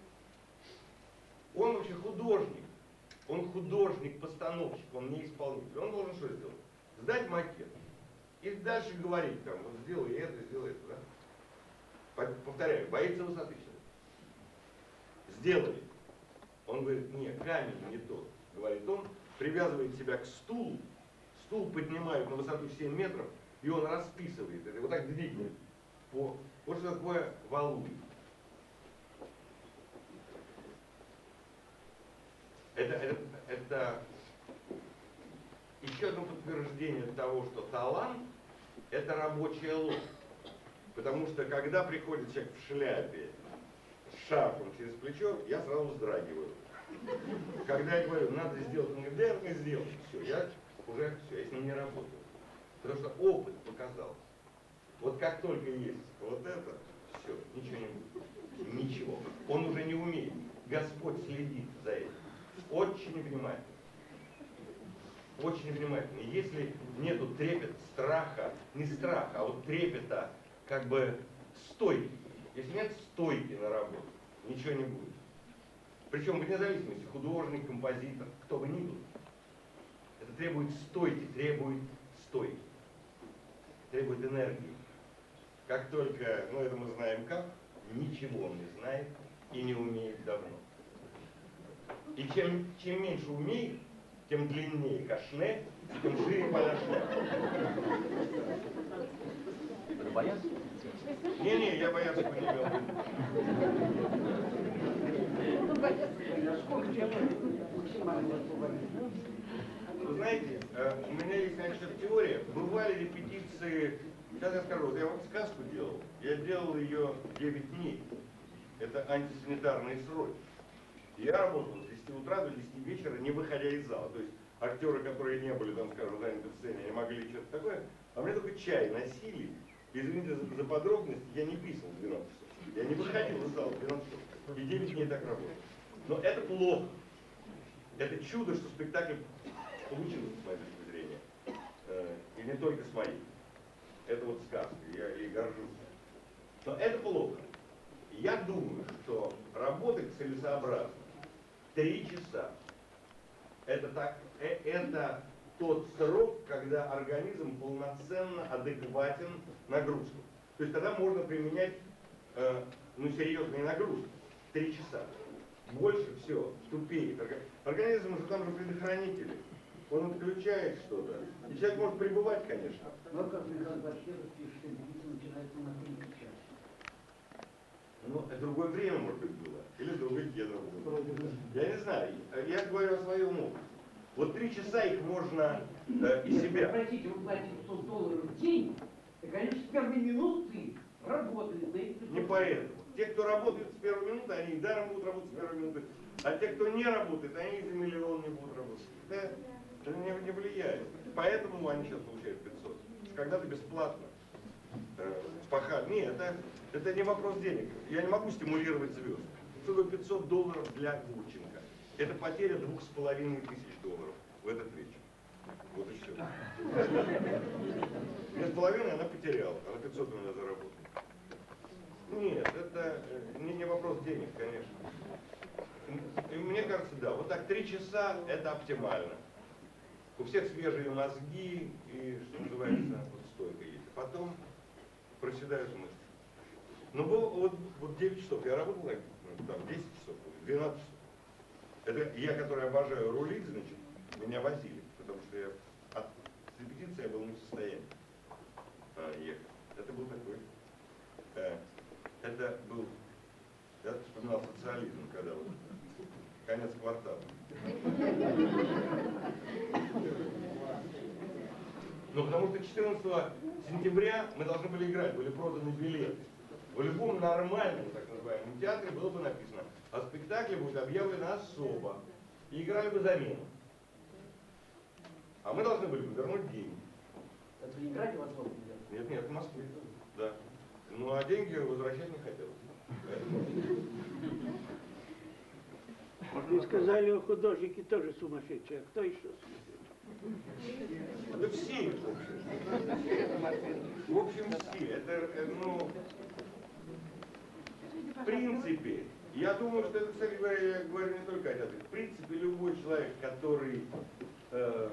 D: Он вообще художник. Он художник-постановщик, он не исполнитель. Он должен что сделать? Сдать макет. И дальше говорить, там, вот сделай это, сделай это, да? Повторяю, боится высоты человек. Сделали. Он говорит, нет, камень не тот. Говорит он, привязывает себя к стулу, стул поднимают на высоту семь метров, и он расписывает это, вот так двигает. По... Вот что такое Валуев. Это, это, это еще одно подтверждение того, что талант – это рабочая ложь. Потому что когда приходит человек в шляпе, с шарфом через плечо, я сразу вздрагиваю. Когда я говорю, надо сделать, он говорит, да я так сделал, все, я уже все, я с ним не работаю. Потому что опыт показал. Вот как только есть вот это, все, ничего не будет. Ничего. Он уже не умеет. Господь следит за этим. Очень внимательно. Очень внимательно. Если нету трепета, страха, не страха, а вот трепета, как бы стойки. Если нет стойки на работу, ничего не будет. Причем вне зависимости, художник, композитор, кто бы ни был. Это требует стойки, требует стойки. Требует энергии. Как только, ну это мы знаем как, ничего он не знает и не умеет давно. И чем, чем меньше умеет, тем длиннее кашне, тем шире поля шляпы.
G: Вы боятся?
D: Не-не, я бояться не имел в виду. Вы знаете, у меня есть, значит, теория. Бывали репетиции, сейчас я скажу, вот я вот сказку делал. Я делал ее девять дней. Это антисанитарные сроки. Я работал с десяти утра до десяти вечера, не выходя из зала. То есть актеры, которые не были, там, скажем, заняты в сцене, они могли что-то такое, а мне только чай носили. Извините за, за подробности, я не писал в двенадцать часов. Я не выходил из зала в двенадцать часов. И девять дней так работал. Но это плохо. Это чудо, что спектакль получился, с моей точки зрения. Э, и не только с моей. Это вот сказка, я ей горжусь. Но это плохо. Я думаю, что работать целесообразно три часа. Это, так, э, это тот срок, когда организм полноценно адекватен нагрузкам. То есть тогда можно применять э, ну, серьезные нагрузки. Три часа. Больше все, тупеет. Организм же там же предохранители. Он отключает что-то. И человек может пребывать, конечно.
C: Но как Михаил Башкиров пишет, что биться начинается на третий час.
D: Ну, это другое время, может быть, было. Или другой кедр был. Я не знаю. Я говорю о своем опыте. Вот три часа их можно э, из себя.
C: Простите, вы платите сто долларов в день, и, конечно, с первой минуты работали.
D: Не поэтому. Те, кто работает с первой минуты, они и даром будут работать с первой минуты. А те, кто не работает, они и за миллион не будут работать. Это, это не, не влияет. Поэтому они сейчас получают пятьсот. Когда-то бесплатно. Э, пахать. Нет, это, это не вопрос денег. Я не могу стимулировать звезд. Что такое пятьсот долларов для Гурченко? Это потеря двух с половиной тысяч долларов в этот вечер. Вот и все. Две с половиной она потеряла, она пятьсот у меня заработала. Нет, это не, не вопрос денег, конечно. И мне кажется, да, вот так три часа это оптимально. У всех свежие мозги и, что называется, вот стойка есть. Потом проседают мысли. Ну, было, вот, вот девять часов, я работал так, ну, там, десять часов, двенадцать часов. Это я, который обожаю рулить, значит, меня возили, потому что я от репетиции я был не в состоянии а, ехать. Это был такой, э, это был, я вспоминал социализм, когда вот конец квартала. Ну, потому что четырнадцатого сентября мы должны были играть, были проданы билеты. В любом нормальном, так называемом, театре было бы написано, о спектакле будет объявлено особо. И играли бы замену. А мы должны были бы вернуть деньги.
C: Это не играть в особо?
D: Нет, нет, в Москве. Да. Ну а деньги возвращать не хотелось.
F: Вы сказали, о художнике тоже сумасшедшие. А кто еще сумасшедший?
D: Да все, в общем. В общем, все. Это, ну, в принципе, я думаю, что это, кстати говоря, я говорю не только о театре. В принципе, любой человек, который, э,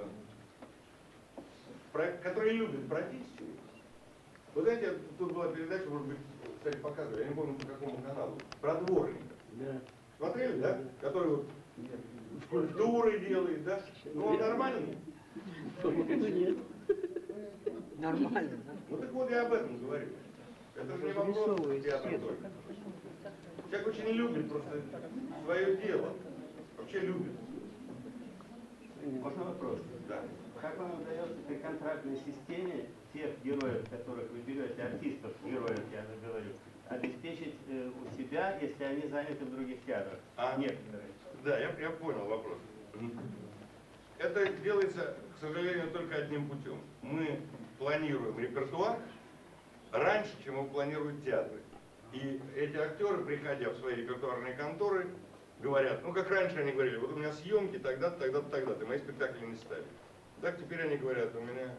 D: про, который любит профессию. Вот знаете, тут была передача, может быть, кстати, показывали, я не помню по какому каналу, про дворника.
F: Да.
D: Смотрели, да? Который вот скульптуры делает, да? Ну, он нормальный?
F: По-моему, нет.
C: Нормально, да?
D: Ну так вот я об этом говорю. Это же не вопрос театра только. Человек очень любит просто свое дело. Вообще любит.
B: Можно вопрос?
D: Да.
B: Как вам удается при контрактной системе тех героев, которых вы берете, артистов, героев, я говорю, обеспечить э, у себя, если они заняты в других театрах?
D: А,
B: Некоторые.
D: Да, я, я понял вопрос. Это делается, к сожалению, только одним путем. Мы планируем репертуар раньше, чем его планируют театры. И эти актеры, приходя в свои репертуарные конторы, говорят, ну как раньше они говорили, вот у меня съемки тогда-то, тогда-то, тогда-то, мои спектакли не ставили. Так теперь они говорят, у меня...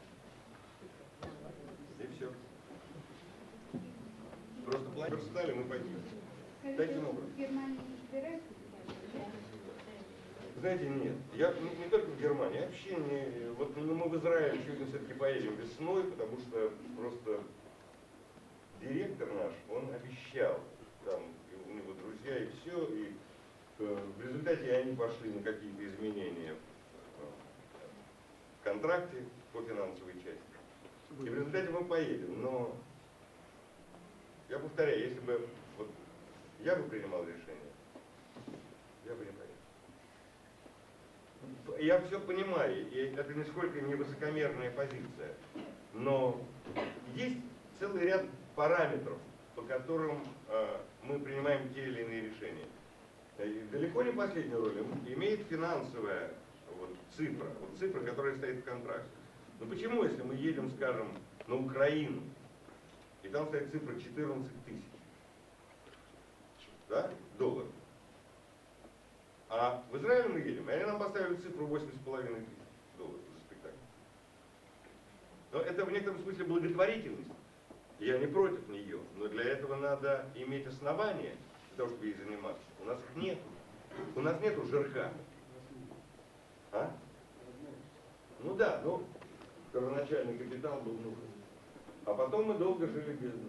D: И все. Просто планер стали, мы погибли. Таким образом.
E: В Германии не собираются?
D: Знаете, нет. Я не, не только в Германии, вообще не... Вот ну, мы в Израиль сегодня все-таки поедем весной, потому что просто директор наш, он обещал, там у него друзья и все, и э, в результате они пошли на какие-то изменения в контракте по финансовой части. И в результате мы поедем, но я повторяю, если бы вот, я бы принимал решение, я бы не поехал. Я все понимаю, и это нисколько не высокомерная позиция, но есть целый ряд параметров, по которым э, мы принимаем те или иные решения. И далеко не последнюю роль имеет финансовая вот, цифра, вот цифра, которая стоит в контракте. Но почему, если мы едем, скажем, на Украину, и там стоит цифра четырнадцать тысяч, да, долларов, а в Израиль мы едем, и они нам поставили цифру восемь с половиной тысяч долларов за спектакль. Но это в некотором смысле благотворительность. Я не против нее, но для этого надо иметь основания для того, чтобы ей заниматься. У нас их нет. У нас нету жирка. А? Ну да, ну, первоначальный капитал был нужен. А потом мы долго жили без него.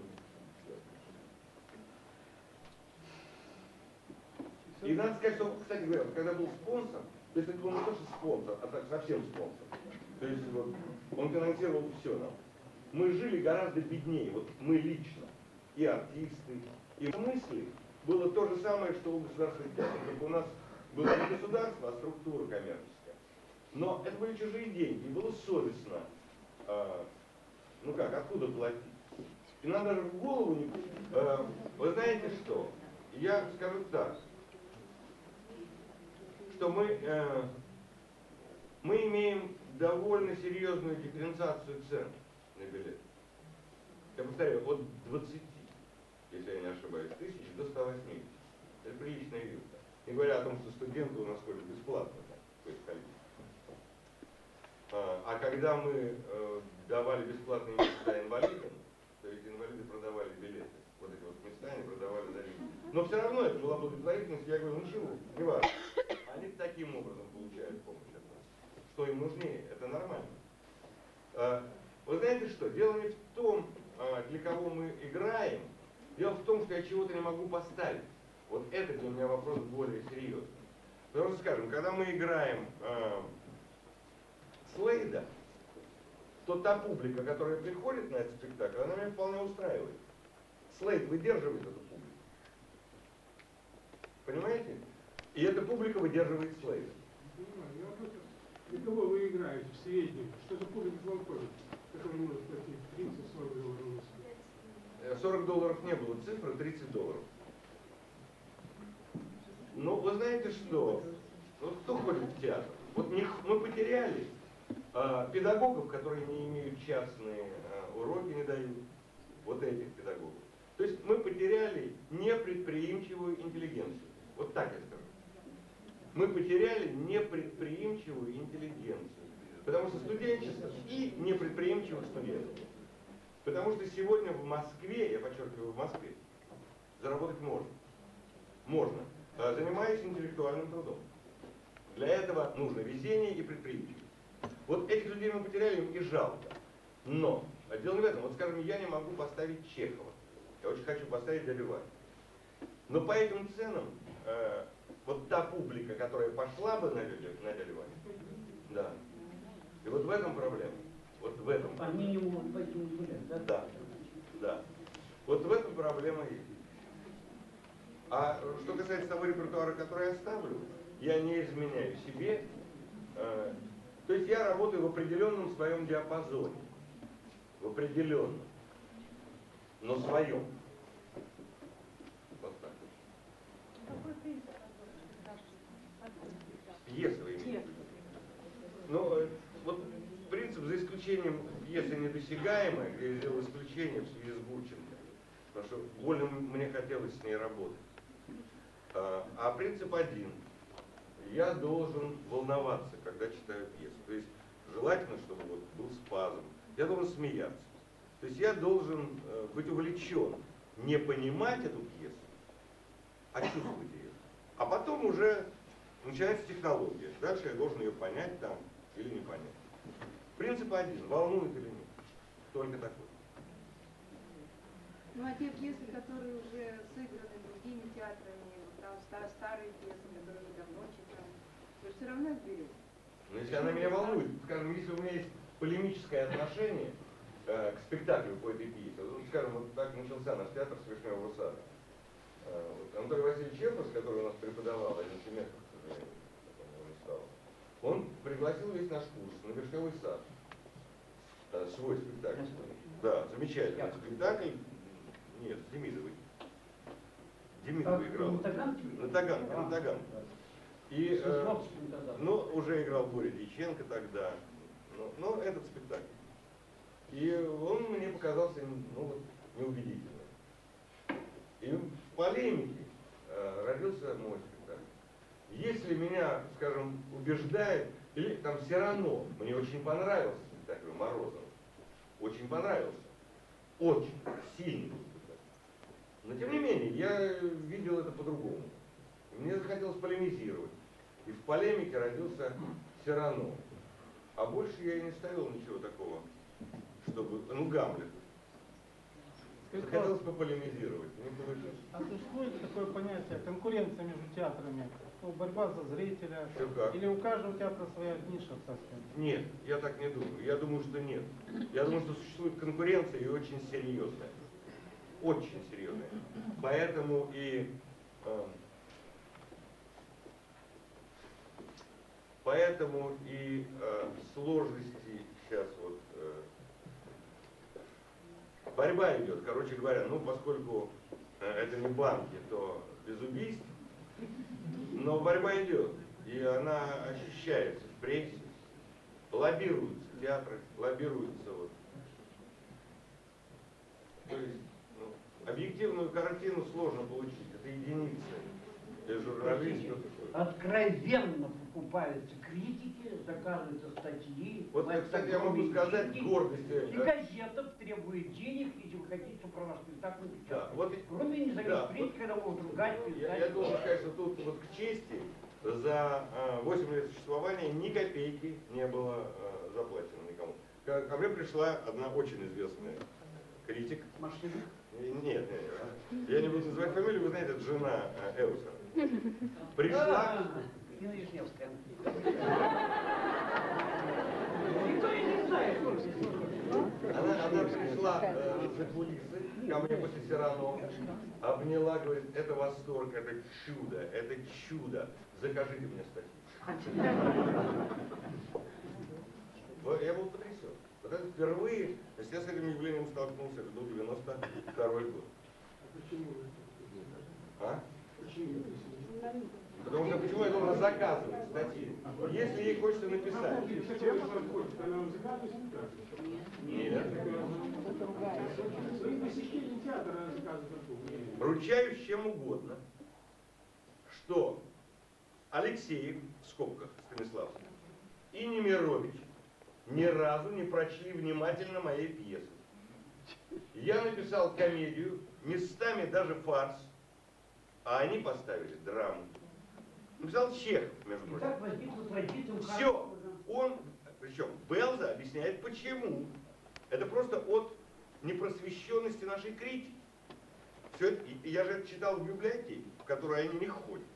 D: И надо сказать, что, кстати говоря, когда был спонсор, то есть это был не то, что спонсор, а так совсем спонсор. То есть вот, он финансировал все нам. Мы жили гораздо беднее, вот мы лично, и артисты, и в смысле было то же самое, что у государственных театров. Только у нас было не государство, а структура коммерческая. Но это были чужие деньги, и было совестно, э, ну как, откуда платить. И нам даже в голову не... Э, вы знаете что? Я скажу так, что мы, э, мы имеем довольно серьезную дифференциацию цен на билет. Я повторяю, от двадцати, если я не ошибаюсь, тысяч до ста восьмидесяти. Это приличная вилка. Не говоря о том, что студенты у нас ходят бесплатно. А, а когда мы э, давали бесплатные места инвалидам, то есть инвалиды продавали билеты. Вот эти вот места они продавали за деньги. Но все равно это была благотворительность. Я говорю, ну чего, не важно. Они таким образом получают помощь от нас. Что им нужнее, это нормально. А, вы знаете что, дело не в том, а, для кого мы играем, дело в том, что я чего-то не могу поставить. Вот это для меня вопрос более серьезный. Потому что, скажем, когда мы играем а, Слейда, то та публика, которая приходит на этот спектакль, она меня вполне устраивает. Слейд выдерживает эту публику. Понимаете? И эта публика выдерживает Слейда.
G: Для кого вы играете в среднем? Что за публика к вам ходит, который может платить тридцать-сорок долларов?
D: сорок долларов не было цифры, тридцать долларов. Ну, вы знаете что? Вот кто ходит в театр? Вот не, мы потеряли а, педагогов, которые не имеют частные а, уроки, не дают. Вот этих педагогов. То есть мы потеряли непредприимчивую интеллигенцию. Вот так я скажу. Мы потеряли непредприимчивую интеллигенцию. Потому что студенчество и непредприимчивых студентов. Потому что сегодня в Москве, я подчеркиваю, в Москве, заработать можно. Можно. Занимаясь интеллектуальным трудом. Для этого нужно везение и предприимчивость. Вот этих людей мы потеряли, и жалко. Но дело не в этом. Вот, скажем, я не могу поставить Чехова. Я очень хочу поставить дядю Ваню. Но по этим ценам, э, вот та публика, которая пошла бы на дядю, на дядю Ваню, да. И вот в этом проблема. Вот в этом.
C: Они не могут пойти гулять, да?
D: Да. Да. Вот в этом проблема есть. А что касается того репертуара, который я ставлю, я не изменяю себе. Э, то есть я работаю в определенном своем диапазоне. В определенном. Но своем. Вот так. Пьесовый имеет. Ну, вот принцип, за исключением пьесы «Недосягаемая», где я сделал исключение в связи с Гурченко, потому что больно мне хотелось с ней работать. А, а принцип один. Я должен волноваться, когда читаю пьесу. То есть желательно, чтобы вот был спазм. Я должен смеяться. То есть я должен э, быть увлечен, не понимать эту пьесу, а чувствовать ее. А потом уже начинается технология. Дальше я должен ее понять там или не понять. Принцип один. Волнует или нет. Только такой.
E: Ну а те пьесы, которые уже сыграны другими театрами, там старые пьесы, которые мы давно читали, вы все равно их берете?
D: Но если она меня волнует, скажем, если у меня есть полемическое отношение э, к спектаклю по этой пьесе, вот, скажем, вот так начался наш театр с «Вишневого сада». Э, вот, Анатолий Васильевич Чепус, который у нас преподавал, один семестр, к сожалению, потом его не стало, он пригласил весь наш курс на «Вишневый сад». Э, свой спектакль. Да, замечательный спектакль. Нет, с Демидовой. Демидова играла.
C: На Таганке?
D: На Таганке, на Таганке. И, э, ну, уже играл Боря Дьяченко тогда. Но, но этот спектакль. И он мне показался, ну, вот, неубедительным. И в полемике э, родился мой спектакль. Если меня, скажем, убеждает, или там все равно, мне очень понравился спектакль Морозова. Очень понравился. очень сильный был спектакль. Но тем не менее, я видел это по-другому. Мне захотелось полемизировать. И в полемике родился Сирано. А больше я и не ставил ничего такого, чтобы... Ну, Гамлет. Захотелось пополемизировать, не получилось.
H: А существует такое понятие конкуренция между театрами? Ну, борьба за зрителя? Или у каждого театра своя ниша совсем?
D: Нет, я так не думаю. Я думаю, что нет. Я думаю, что существует конкуренция и очень серьезная. Очень серьезная. Поэтому и... Э, поэтому и э, сложности сейчас вот... Э, борьба идет, короче говоря, ну, поскольку э, это не банки, то без убийств, но борьба идет, и она ощущается в прессе, лоббируются театры, лоббируются вот. То есть, ну, объективную картину сложно получить, это единицы. Для журналистов.
C: Откровенно покупаются критики, заказываются статьи.
D: Вот, кстати, я могу сказать гордость.
C: И газета требует денег, если вы хотите, чтобы про ваш спектакль напечатать.
D: Да, вот,
C: кроме независимых
D: да,
C: критик,
D: вот,
C: когда могут ругать, писать.
D: Я, я должен сказать, что тут вот к чести за восемь лет существования ни копейки не было э, заплачено никому. Ко, ко мне пришла одна очень известная критик.
C: Машина?
D: Нет, нет, нет, я не буду называть фамилию, вы знаете, это жена э, Эуса. Пришла...
C: Нина Вишневская. Никто и не знает.
D: Она, она пришла э, за кулисы ко мне после Сирано, обняла, говорит, это восторг, это чудо, это чудо, закажите мне статью. Я был потрясен. Вот это впервые, я с этим явлением столкнулся в девяносто второй год.
G: Почему?
D: А?
G: Почему?
D: Потому что почему я должен заказывать статьи? Если ей хочется написать.
G: Она вам заказывает спектакль?
D: Нет.
G: Свои посещения театра она заказывает.
D: Ручаюсь чем угодно, что Алексеев, в скобках Станиславский, и Немирович ни разу не прочли внимательно моей пьесы. Я написал комедию, местами даже фарс, а они поставили драму. Написал Чехов, между прочим. Все. Он, причем Белза объясняет почему. Это просто от непросвещенности нашей критики. Все это, и я же это читал в библиотеке, в которой они не ходят.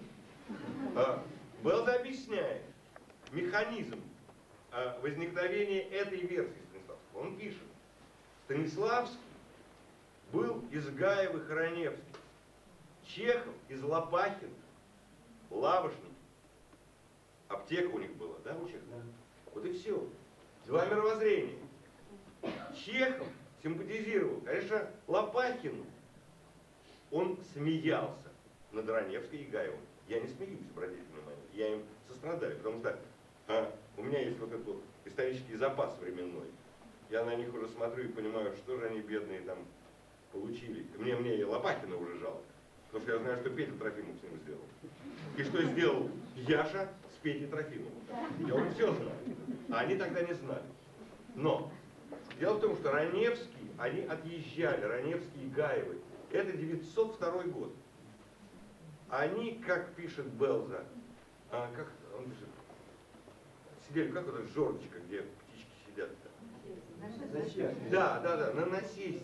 D: А, Белза объясняет механизм а, возникновения этой версии Станиславского. Он пишет, Станиславский был из Гаевых и Раневских, Чехов из Лопахина, Лавошник. Аптека у них была, да, у Чехова? Вот и все. Два мировоззрения. Чехов симпатизировал, конечно, Лопахину. Он смеялся над Раневской и Гаевым. Я не смеюсь, обратите внимание, я им сострадаю, потому что а, у меня есть вот этот вот исторический запас временной. Я на них уже смотрю и понимаю, что же они бедные там получили. Мне, мне и Лопахина уже жалко. Потому что я знаю, что Петя Трофимов с ним сделал. И что сделал Яша с Петей Трофимовым. Я уже все знаю. А они тогда не знали. Но дело в том, что Раневский, они отъезжали, Раневский и Гаевы. Это девятьсот второй год. Они, как пишет Белза, а, как он пишет, сидели, как это жердочка, где птички сидят-то? Да, да, да, на насесте.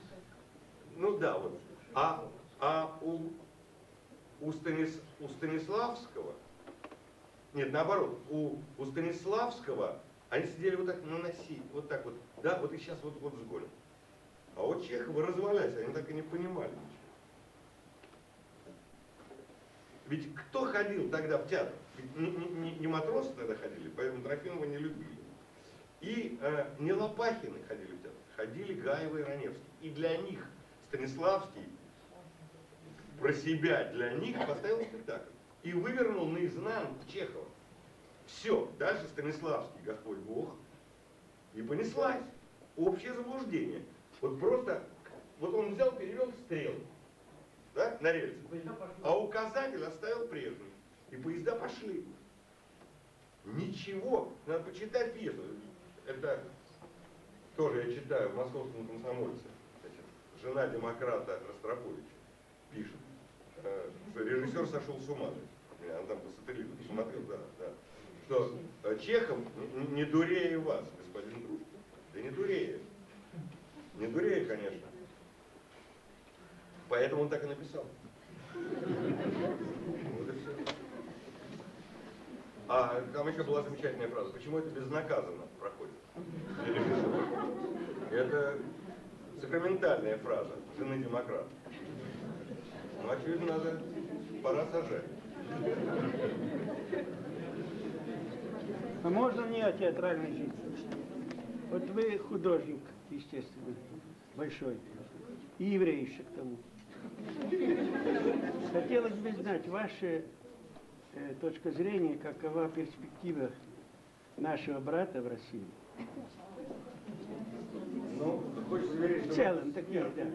D: Ну да, вот. А А у, у, Станис, у Станиславского, нет, наоборот, у, у Станиславского они сидели вот так на носи, вот так вот, да, вот и сейчас вот, вот сгонят. А вот Чехова развалясь, они так и не понимали ничего. Ведь кто ходил тогда в театр? Ведь не, не, не матросы тогда ходили, поэтому Трофимова не любили. И э, не Лопахины ходили в театр, ходили Гаевы и Раневский. И для них Станиславский про себя для них поставил спектакль. И вывернул наизнанку Чехова. Все, дальше Станиславский, Господь Бог. И понеслась. Общее заблуждение. Вот просто, вот он взял, перевел стрелы, да, на рельсы. А указатель оставил прежний. И поезда пошли. Ничего, надо почитать пьесу. Это тоже я читаю в «Московском комсомольце», значит, жена демократа Ростроповича пишет, э, что режиссер сошел с ума. Она там по сателлиту посмотрел, да, да. Что э, Чехов не дурее вас, господин Дружкин. Да не дурее. Не дурее, конечно. Поэтому он так и написал. Вот и все. А там еще была замечательная фраза. Почему это безнаказанно проходит? Это сакраментальная фраза жены демократа. Ну, очевидно, надо, пора сажать.
F: А можно мне о театральной жизни? Вот вы художник, естественно, большой, и еврей еще к тому. Хотелось бы знать ваша э, точка зрения, какова перспектива нашего брата в России.
D: Ну, хочешь заверить, что...
F: В целом, так нет, да.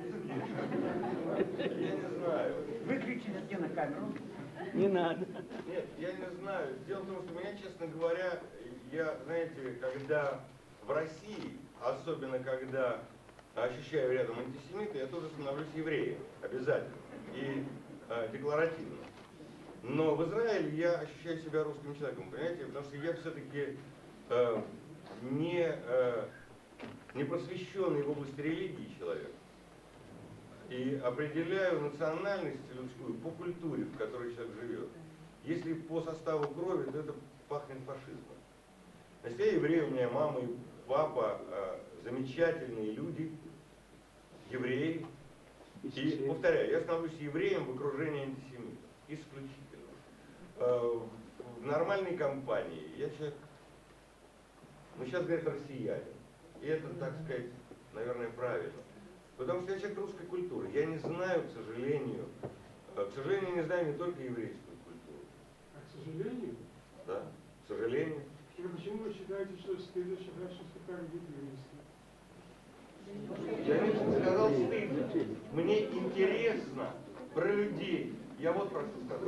D: Я не знаю.
C: Выключите на камеру.
F: Не надо.
D: Нет, я не знаю. Дело в том, что меня, честно говоря, я, знаете, когда в России, особенно когда ощущаю рядом антисемита, я тоже становлюсь евреем, обязательно, и э, декларативно. Но в Израиле я ощущаю себя русским человеком, понимаете, потому что я все-таки э, не, э, не просвещенный в области религии человек. И определяю национальность людскую по культуре, в которой человек живет. Если по составу крови, то это пахнет фашизмом. Значит, я еврей, у меня мама и папа э, замечательные люди, евреи. И, повторяю, я становлюсь евреем в окружении антисемитов. Исключительно. Э, в нормальной компании я человек, ну сейчас говорят россиянин. И это, так сказать, наверное, правильно. Потому что я человек русской культуры. Я не знаю, к сожалению, к сожалению, не знаю не только еврейскую культуру.
G: А к сожалению?
D: Да, к сожалению.
G: И почему вы считаете, что стыдно считать, что спектакль будет еврейский?
D: Я не сказал стыдно. Мне интересно про людей. Я вот про что сказал.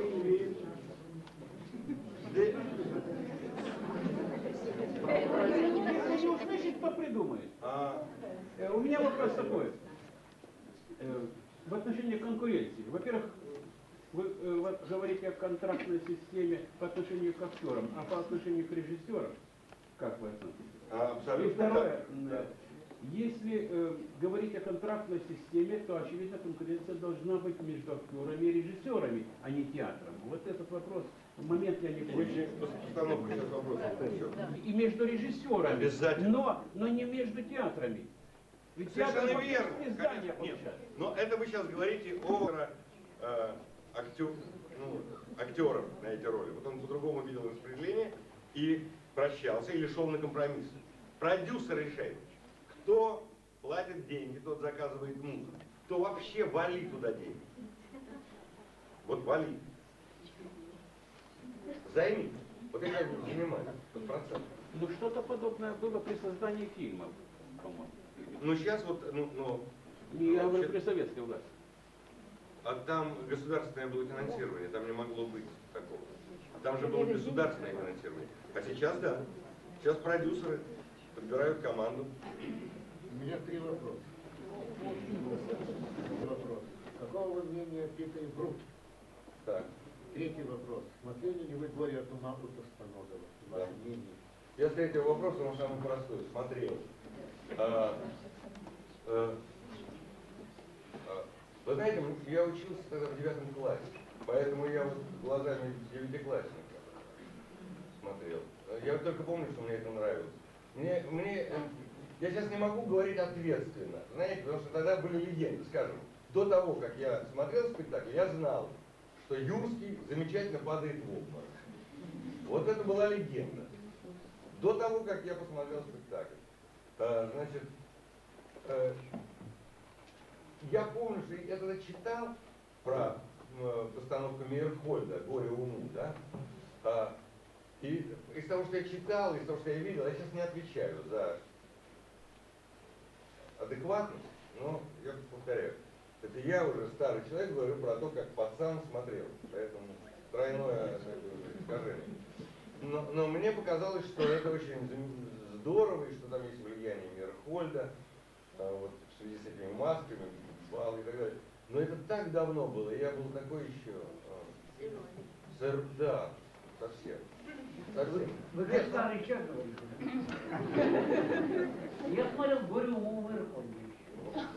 F: Если услышать, кто придумает.
D: А...
F: У меня вопрос такой. В отношении конкуренции. Во-первых, вы э, говорите о контрактной системе по отношению к актерам, а по отношению к режиссерам, как вы относитесь?
D: Абсолютно.
F: И второе,
D: Да.
F: если э, говорить о контрактной системе, то, очевидно, конкуренция должна быть между актерами и режиссерами, а не театром. Вот этот вопрос, в момент я не понял.
D: Постановка сейчас вопроса.
F: И между режиссерами,
D: Обязательно.
F: но, но не между театрами. Ведь
D: Совершенно
F: театр
D: верно.
F: не здание
D: Конечно, нет.
F: получает.
D: Но это вы сейчас говорите о э, актер, ну, актерах на эти роли. Вот он по-другому видел распределение и прощался или шел на компромиссы. Продюсер решает, кто платит деньги, тот заказывает музыку, кто вообще валит туда деньги. Вот валит. Займи. Вот это я не понимаю. Вот процент.
F: Ну что-то подобное было при создании фильмов, по-моему.
D: Ну сейчас вот, ну, ну
F: Не, я говорю
D: вообще-
F: при советской власти.
D: А там государственное было финансирование, там не могло быть такого. Там же было государственное финансирование. А сейчас да. Сейчас продюсеры подбирают команду.
I: У меня три вопроса. Вопрос. Какого вы мнения Пита и Брут?
D: Так.
I: Третий вопрос. Смотрели ли вы «Горе от ума» у Тостаногова? Ваше
D: Да.
I: мнение?
D: Я с третьего вопроса, он самый простой. Смотрел. А, а, а, вы знаете, я учился тогда в девятом классе, поэтому я вот глазами девятиклассника смотрел. Я только помню, что мне это нравилось. Мне, мне, я сейчас не могу говорить ответственно, знаете, потому что тогда были легенды, скажем. До того, как я смотрел спектакль, я знал, что Юрский замечательно падает в обморок. Вот это была легенда. До того, как я посмотрел спектакль. А, значит, э, я помню, что я тогда читал про э, постановку Мейерхольда «Горе уму», да? А, и из того, что я читал, из того, что я видел, я сейчас не отвечаю за адекватность, но я повторяю. Это я уже старый человек говорю про то, как пацан смотрел. Поэтому тройное искажение. Но, но мне показалось, что это очень здорово, и что там есть влияние Мейерхольда, а, вот, в связи с этими масками, бал и так далее. Но это так давно было, и я был такой еще... А, сэр, да, совсем. совсем.
C: Вы как старый человек говорите. Я смотрел «Горе уму Мейерхольда».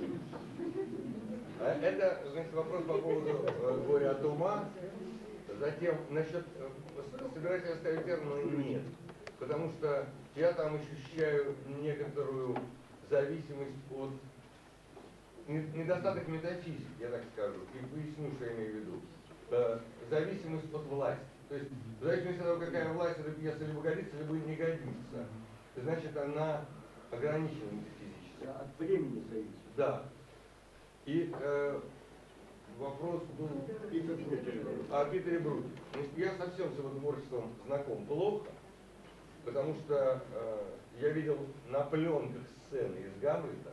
D: Это, значит, вопрос по поводу э, горя от ума. Затем, насчет э, собирателя ставить термина нет. Потому что я там ощущаю некоторую зависимость от недостаток метафизики, я так скажу, и поясню, что я имею в виду. Э, зависимость от власти. То есть, в зависимости от того, какая власть эта пьеса либо годится, либо не годится, значит, она ограничена метафизически.
C: От времени зависит.
D: Да. И э, вопрос был
C: Питер Бруттер.
D: о Питере Бруте. Я совсем с его творчеством знаком плохо, потому что э, я видел на пленках сцены из Гамлета,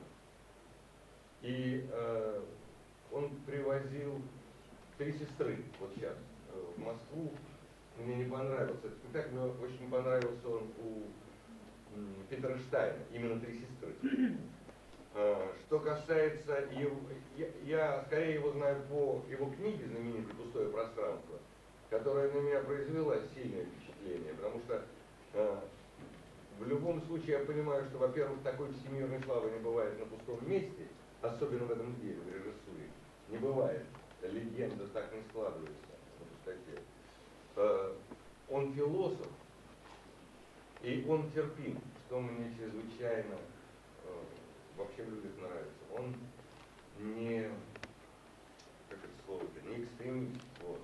D: и э, он привозил «Три сестры» вот сейчас э, в Москву. Мне не понравился этот спектакль, мне очень понравился он у м, Питера Штайна, именно «Три сестры». Что касается его, я, я скорее его знаю по его книге знаменитой «Пустое пространство», которая на меня произвела сильное впечатление, потому что э, в любом случае я понимаю, что, во-первых, такой всемирной славы не бывает на пустом месте, особенно в этом деле, в режиссуре. Не бывает. Легенда так не складывается на пустоте. Э, он философ, и он терпим, что мне чрезвычайно вообще в людях нравится. Он не, как это слово-то, не экстремист. Вот.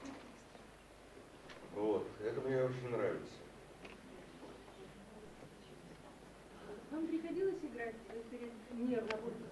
D: Вот. Это мне очень нравится.
E: Вам приходилось играть перед миром работать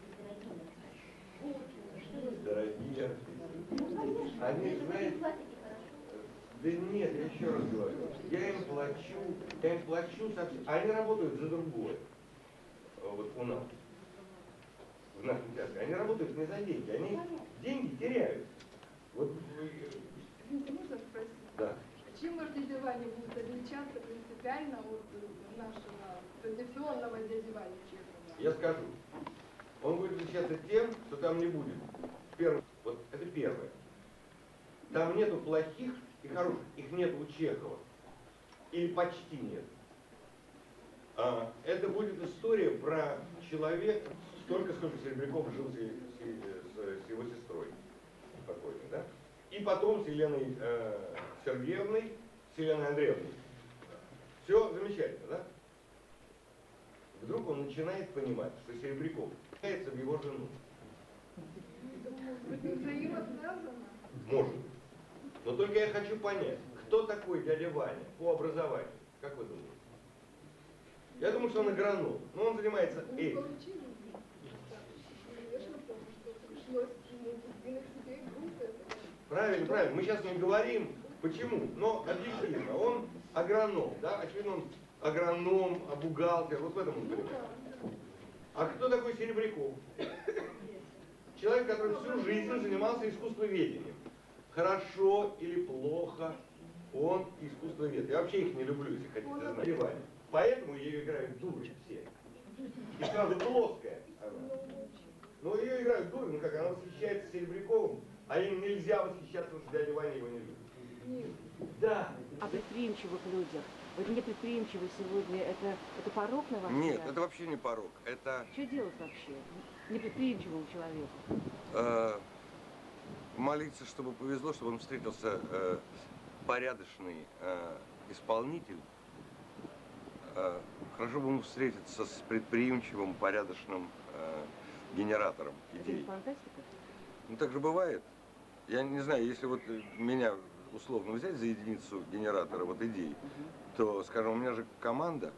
E: с
D: Дорогие артисты. Они, знаете, да нет, я еще раз говорю, я им плачу, я им плачу совсем. Они работают за другое. Вот у нас. В нашем театре. Они работают не за деньги, они деньги теряют. Вот вы...
E: Извините, можно спросить?
D: Да.
E: Чем ваше дядевание будет отличаться принципиально от нашего традиционного дядевания Чехова?
D: Я скажу. Он будет отличаться тем, что там не будет. Первое. Вот это первое. Там нету плохих и хороших. Их нет у Чехова. Или почти нет. А, это будет история про человека, столько, сколько Серебряков жил с, с, с его сестрой покойной, да? И потом с Еленой э, Сергеевной, с Еленой Андреевной. Все замечательно, да? Вдруг он начинает понимать, что Серебряков является в его жену.
E: Это взаимосвязано?
D: Может. Но только я хочу понять, кто такой дядя Ваня по образованию? Как вы думаете? Я думаю, что он агроном, но он занимается этим. Правильно, правильно. Мы сейчас не говорим, почему, но объективно. Он агроном, да? Очевидно, он агроном, а бухгалтер, вот в этом он понимает. А кто такой Серебряков? Человек, который всю жизнь занимался искусствоведением. Хорошо или плохо, он искусствовед. Я вообще их не люблю, если хотите знать. Поэтому ее играют дуры все. И сразу плоская она. Но ее играют дуры, ну как, она восхищается Серебряковым, а им нельзя восхищаться, потому что дядя Ваня его не любит. Да.
J: О предприимчивых людях. Вот непредприимчивый сегодня, это, это порок на ваш взгляд?
D: Нет, это вообще не порок. Это...
J: Что делать вообще непредприимчивому человеку?
D: Э, молиться, чтобы повезло, чтобы он встретился э, порядочный э, исполнитель. Э, хорошо бы ему встретиться с предприимчивым, порядочным э, генератором идей.
J: Это не фантастика?
D: Ну так же бывает. Я не знаю, если вот меня условно взять за единицу генератора вот идей, то, скажем, у меня же команда,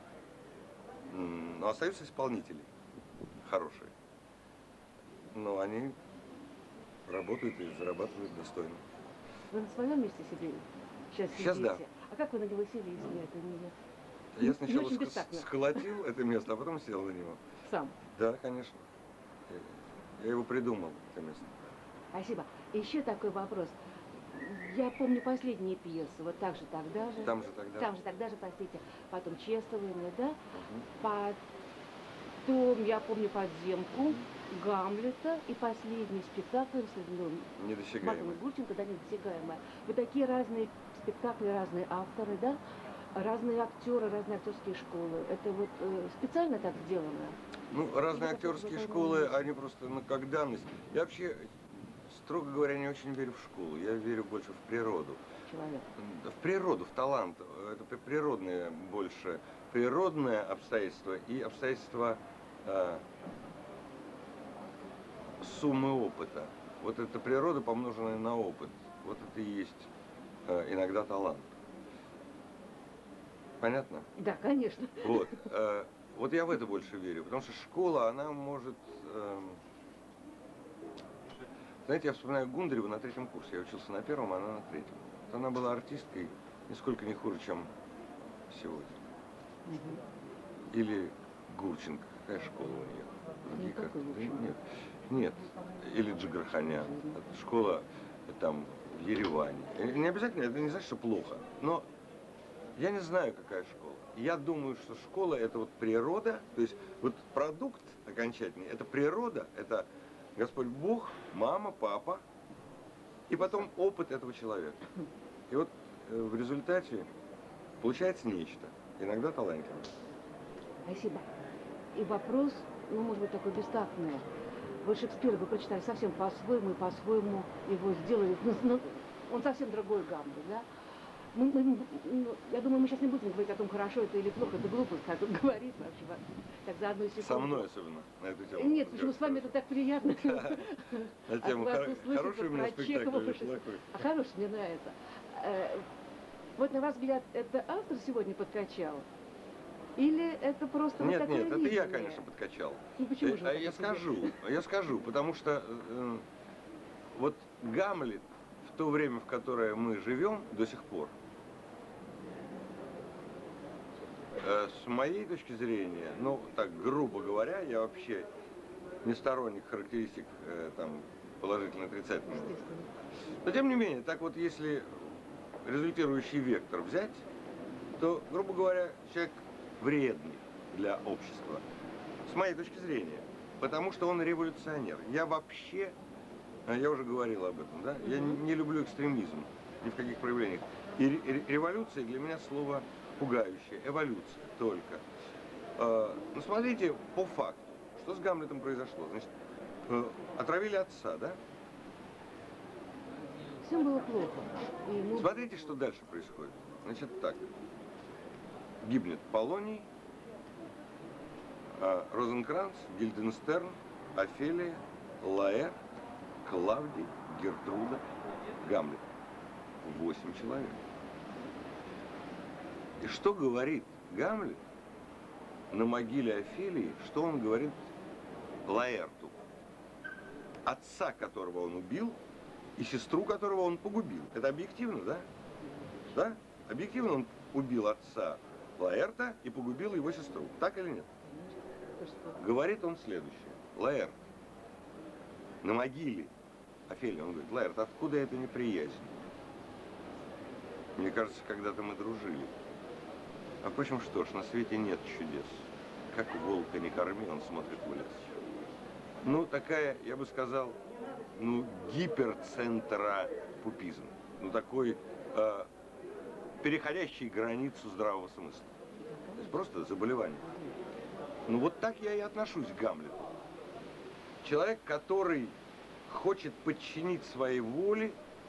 D: но остаются исполнители хорошие. Но они работают и зарабатывают достойно.
J: Вы на своем месте себе сейчас сидите?
D: Сейчас да.
J: А как вы на него сели, если это не...
D: Я сначала
J: очень
D: ск-
J: бестактно.
D: сколотил это место, а потом сел на него.
J: Сам?
D: Да, конечно. Я его придумал, это место.
J: Спасибо. Еще такой вопрос. Я помню последние пьесы, вот так же тогда же.
D: Там же тогда.
J: Там же тогда же, простите. Потом чествование, да? потом, я помню, «Подземку», «Гамлета» и последний спектакль ну,
D: «Недосягаемый».
J: Гурченко, да, «Недосягаемая». Вот такие разные спектакли, разные авторы, да? Разные актеры, разные актерские школы. Это вот э, специально так сделано?
D: Ну, разные актерские школы, они просто, ну, как данность. Я вообще, строго говоря, не очень верю в школу. Я верю больше в природу.
J: Человек.
D: В природу, в талант. Это природное больше. Природное обстоятельство и обстоятельства э, суммы опыта. Вот это природа, помноженная на опыт. Вот это и есть э, иногда талант. Понятно?
J: Да, конечно.
D: Вот, э, вот я в это больше верю, потому что школа, она может... Э, знаете, я вспоминаю Гундареву на третьем курсе, я учился на первом, а она на третьем. Вот она была артисткой нисколько не хуже, чем сегодня. Угу. Или Гурченко, какая школа у нее? Как... Нет, нет, или Джигарханян, школа там в Ереване. Не обязательно, это не значит, что плохо, но... Я не знаю, какая школа. Я думаю, что школа – это вот природа, то есть вот продукт окончательный – это природа, это Господь Бог, мама, папа, и потом опыт этого человека. И вот э, в результате получается нечто, иногда талантливое.
J: Спасибо. И вопрос, ну, может быть, такой бестактный. Вы Шекспира вы прочитали совсем по-своему, и по-своему его сделали. Ну, ну, он совсем другой Гамлет, да? Мы, мы, я думаю, мы сейчас не будем говорить о том, хорошо это или плохо, это глупость, как он говорит вообще, так за одну секунду.
D: Со мной особенно на эту тему.
J: Нет, почему с вами это так приятно.
D: На тему хороший у меня спектакль или плохой?
J: А хороший, мне нравится. Вот на ваш взгляд, это автор сегодня подкачал? Или это просто вот
D: нет,
J: такое
D: нет, это
J: видение?
D: я, конечно, подкачал.
J: Ну почему же?
D: А я скажу, я скажу, потому что э, вот Гамлет в то время, в которое мы живем до сих пор, э, с моей точки зрения, ну так грубо говоря, я вообще не сторонник характеристик э, там положительно-отрицательных. Но тем не менее, так вот если результирующий вектор взять, то, грубо говоря, человек вредный для общества, с моей точки зрения, потому что он революционер. Я вообще, я уже говорил об этом, да, я не люблю экстремизм ни в каких проявлениях. И революция для меня слово пугающее, эволюция только. Ну, смотрите, по факту, что с Гамлетом произошло. Значит, отравили отца, да?
J: Всем было плохо. И
D: смотрите, что дальше происходит. Значит, так. Гибнет Полоний, Розенкранц, Гильденстерн, Офелия, Лаэр, Клавдий, Гертруда, Гамлет. Восемь человек. И что говорит Гамлет на могиле Офелии, что он говорит Лаэрту, отца которого он убил и сестру которого он погубил. Это объективно, да? Да? Объективно он убил отца Лаэрта и погубил его сестру. Так или нет? Говорит он следующее. Лаэрт, на могиле Офелии, он говорит, Лаэрт, откуда эта неприязнь? Мне кажется, когда-то мы дружили. А впрочем, что ж, на свете нет чудес. Как волка не корми, он смотрит в лес. Ну, такая, я бы сказал, ну, гиперцентропупизм. Ну, такой... Э, переходящий границу здравого смысла. То есть просто заболевание. Ну вот так я и отношусь к Гамлету. Человек, который хочет подчинить своей воле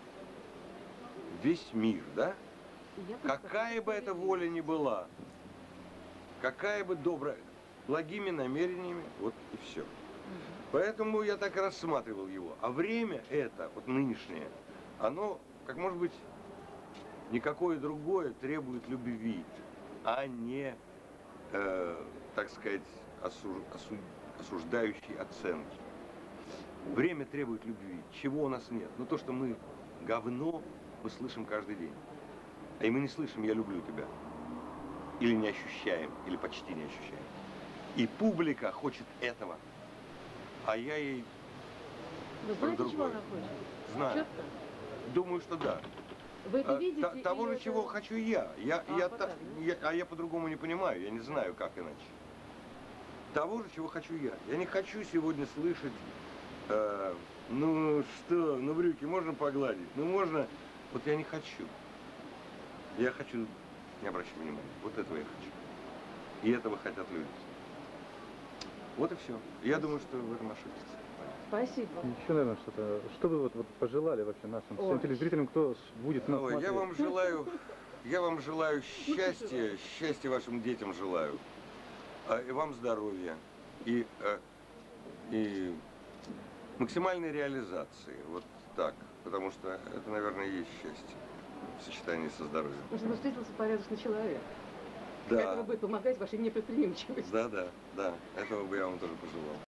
D: весь мир, да? Какая бы эта воля ни была, какая бы добрая, благими намерениями, вот и все. Поэтому я так и рассматривал его. А время это, вот нынешнее, оно, как может быть, никакое другое требует любви, а не, э, так сказать, осуж, осуж, осуждающей оценки. Время требует любви, чего у нас нет. Ну то, что мы говно, мы слышим каждый день. А и мы не слышим «я люблю тебя». Или не ощущаем, или почти не ощущаем. И публика хочет этого, а я ей...
J: Вы знаете, чего она хочет?
D: Знаю.
J: Четко?
D: Думаю, что да.
J: Вы это
D: а,
J: видите?
D: Того же,
J: это...
D: чего хочу я. я,
J: а,
D: я,
J: вот
D: та,
J: так,
D: я а я по-другому не понимаю, я не знаю, как иначе. того же, чего хочу я. Я не хочу сегодня слышать, э, ну что, ну брюки можно погладить, ну можно, вот я не хочу. Я хочу, не обращай внимания, вот этого я хочу. И этого хотят люди. Вот и все. Я думаю, что в этом ошибся.
J: Спасибо.
K: Еще, наверное, что-то. Что вы вот, вот пожелали вообще нашим всем телезрителям, кто будет нас
D: Ой,
K: смотреть?
D: я вам желаю, я вам желаю счастья, счастья вашим детям желаю. А, и вам здоровья. И, а, и максимальной реализации. Вот так. Потому что это, наверное, и есть счастье в сочетании со здоровьем.
J: Потому что встретился порядочный человек.
D: Да.
J: Этого будет помогать вашей непредприимчивости.
D: Да, да, да. Этого бы я вам тоже пожелал.